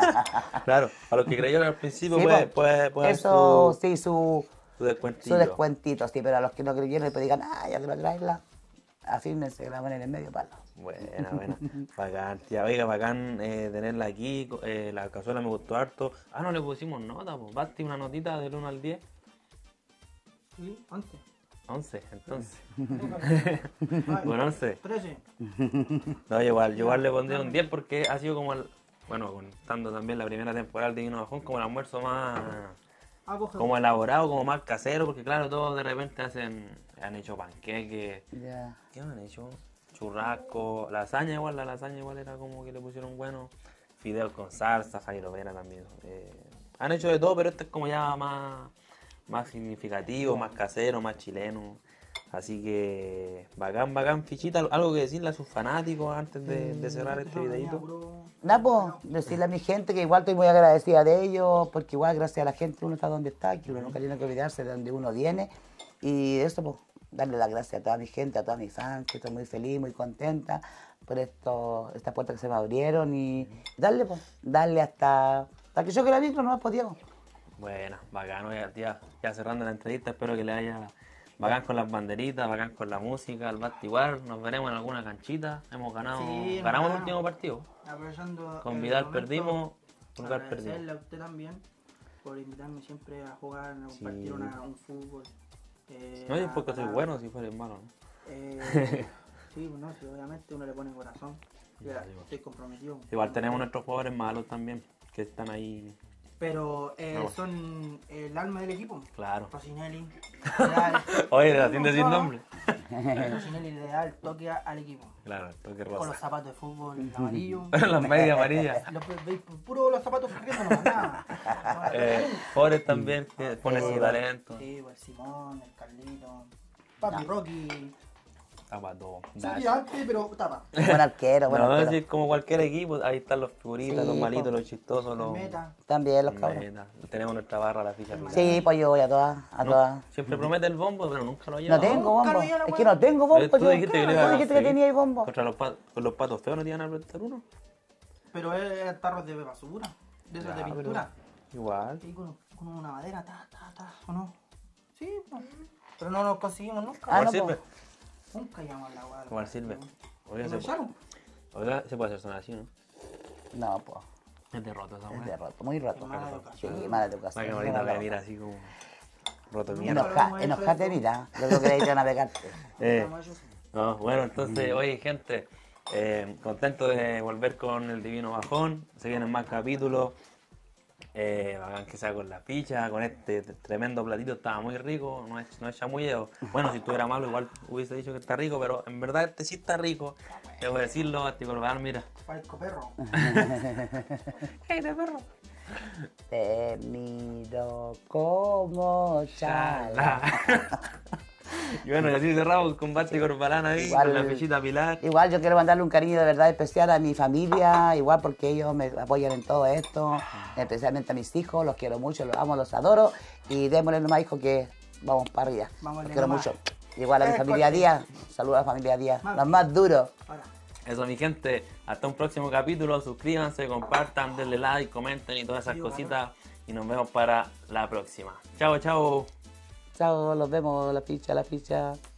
Claro, a los que creyeron al principio Sí, puede po. dar Eso, su, sí, su descuentillo. descuentito, sí, pero a los que no creyeron después digan, ah, ya que va a traerla, afírmense que la van a poner en medio palo. Buena, buena. Bacán, tía. Oiga, bacán tenerla aquí. La cazuela me gustó harto. Ah, no le pusimos nota, pues. Basti, una notita del 1 al 10. Sí, 11. 11, entonces. Ay, Bueno, 11. 13. No, yo igual le pondría un 10 porque ha sido como bueno, contando también la primera temporada de Divino Bajón, como el almuerzo Acoge. como elaborado, como más casero, porque claro, todos de repente han hecho panqueques, Ya. ¿qué han hecho? Churrasco, lasaña igual, la lasaña igual era como que le pusieron bueno, fideos con salsa, Jairo Vera también. Han hecho de todo, pero este es como ya más significativo, más casero, más chileno. Así que bacán, fichita, algo que decirle a sus fanáticos antes de cerrar este videito. Nada, pues, decirle a mi gente que igual estoy muy agradecida de ellos, porque igual gracias a la gente uno está donde está, que uno nunca tiene que olvidarse de donde uno viene. Y eso, pues, darle las gracias a toda mi gente, a todas mis fans, que estoy muy feliz, muy contenta por estas puertas que se me abrieron y darle, pues, darle hasta que yo que la micro no más, pues, Diego. Bueno, bacano, ya cerrando la entrevista, espero que le haya bacán con las banderitas, bacán con la música, el basta igual, nos veremos en alguna canchita, hemos ganado, Sí, ganamos el ganamos. último partido, Aprovechando con el Vidal momento, perdimos, Pulgar agradecerle perdimos. a usted también por invitarme siempre a jugar, a Sí. compartir un fútbol. No, es porque soy para- bueno, si fuera malo, ¿no? Sí, no, sí, obviamente uno le pone corazón. Ya, estoy comprometido. Igual tenemos nuestros jugadores malos también, que están ahí, Pero No. son el alma del equipo. claro. Rocinelli, le da el- Oye, sin decir nombre. Rocinelli le da el toque al equipo. Claro, toque Con los rosa. zapatos de fútbol amarillo. Las medias amarillas. Veis puro los zapatos corriendo nomás, nada. Forest también, que pone su talento. Sí, pues el Simón, el Carlito, Papi Rocky. Tapa todo. Sí, antes, pero tapa. Buen arquero, buen No, arquero. es como cualquier equipo, ahí están los figuritas, Sí, los malitos, po. los chistosos, los... Meta. También los cabros. Meta. Tenemos nuestra barra, la ficha. Sí, pues yo voy a todas, a No, todas. siempre promete el bombo, pero nunca lo lleva. No tengo Nunca bombo, lo llena, es que weón. no tengo bombo. Tú yo. dijiste que le Tú iba a dijiste que seguir. tenía bombo. Contra con los patos feos no te iban a prestar uno. Pero es tarros de basura, de esos de Ya, pero- pintura. Igual. Sí, con una madera, ¿o no? Sí, pues. Pero no lo conseguimos nunca. Ah, Igual no, sirve. pues. Nunca llamamos la weá. Igual sirve. Oiga, ¿Me se echaron? oiga, se puede hacer sonar así, ¿no? No, pues. Es de roto esa Es weá. de roto, muy roto. Mala educación. Sí, mala Para educación. que ahorita me mira así como roto de mierda. Enojate, mira. Yo creo que ahí te van a pegarte. No, bueno, entonces, oye, gente, contento de volver con el Divino Bajón. Se vienen más capítulos. Bacán que sea con la ficha, con este tremendo platito, estaba muy rico, no es chamulleo. Bueno, si estuviera malo, igual hubiese dicho que está rico, pero en verdad este sí está rico. Debo decirlo, este Corbalán, mira. Parezco perro. ¡Hey, de perro! Te miro como chala. Y bueno, y así cerramos con Basti Corbalán ahí, Igual- con la fichita Pilar. Igual yo quiero mandarle un cariño de verdad especial a mi familia, igual porque ellos me apoyan en todo esto, especialmente a mis hijos, los quiero mucho, los amo, los adoro y démosle nomás, hijo, que vamos para arriba. Vámonos Los quiero nomás. mucho. Igual a mi familia corte. Díaz, saludos a la familia Díaz, Más. los más duros. Ahora. Eso, mi gente, hasta un próximo capítulo, suscríbanse, compartan, denle like, comenten y todas esas Sí, cositas. Y nos vemos para la próxima. Chao, chao. Chao, los vemos, la ficha, la ficha.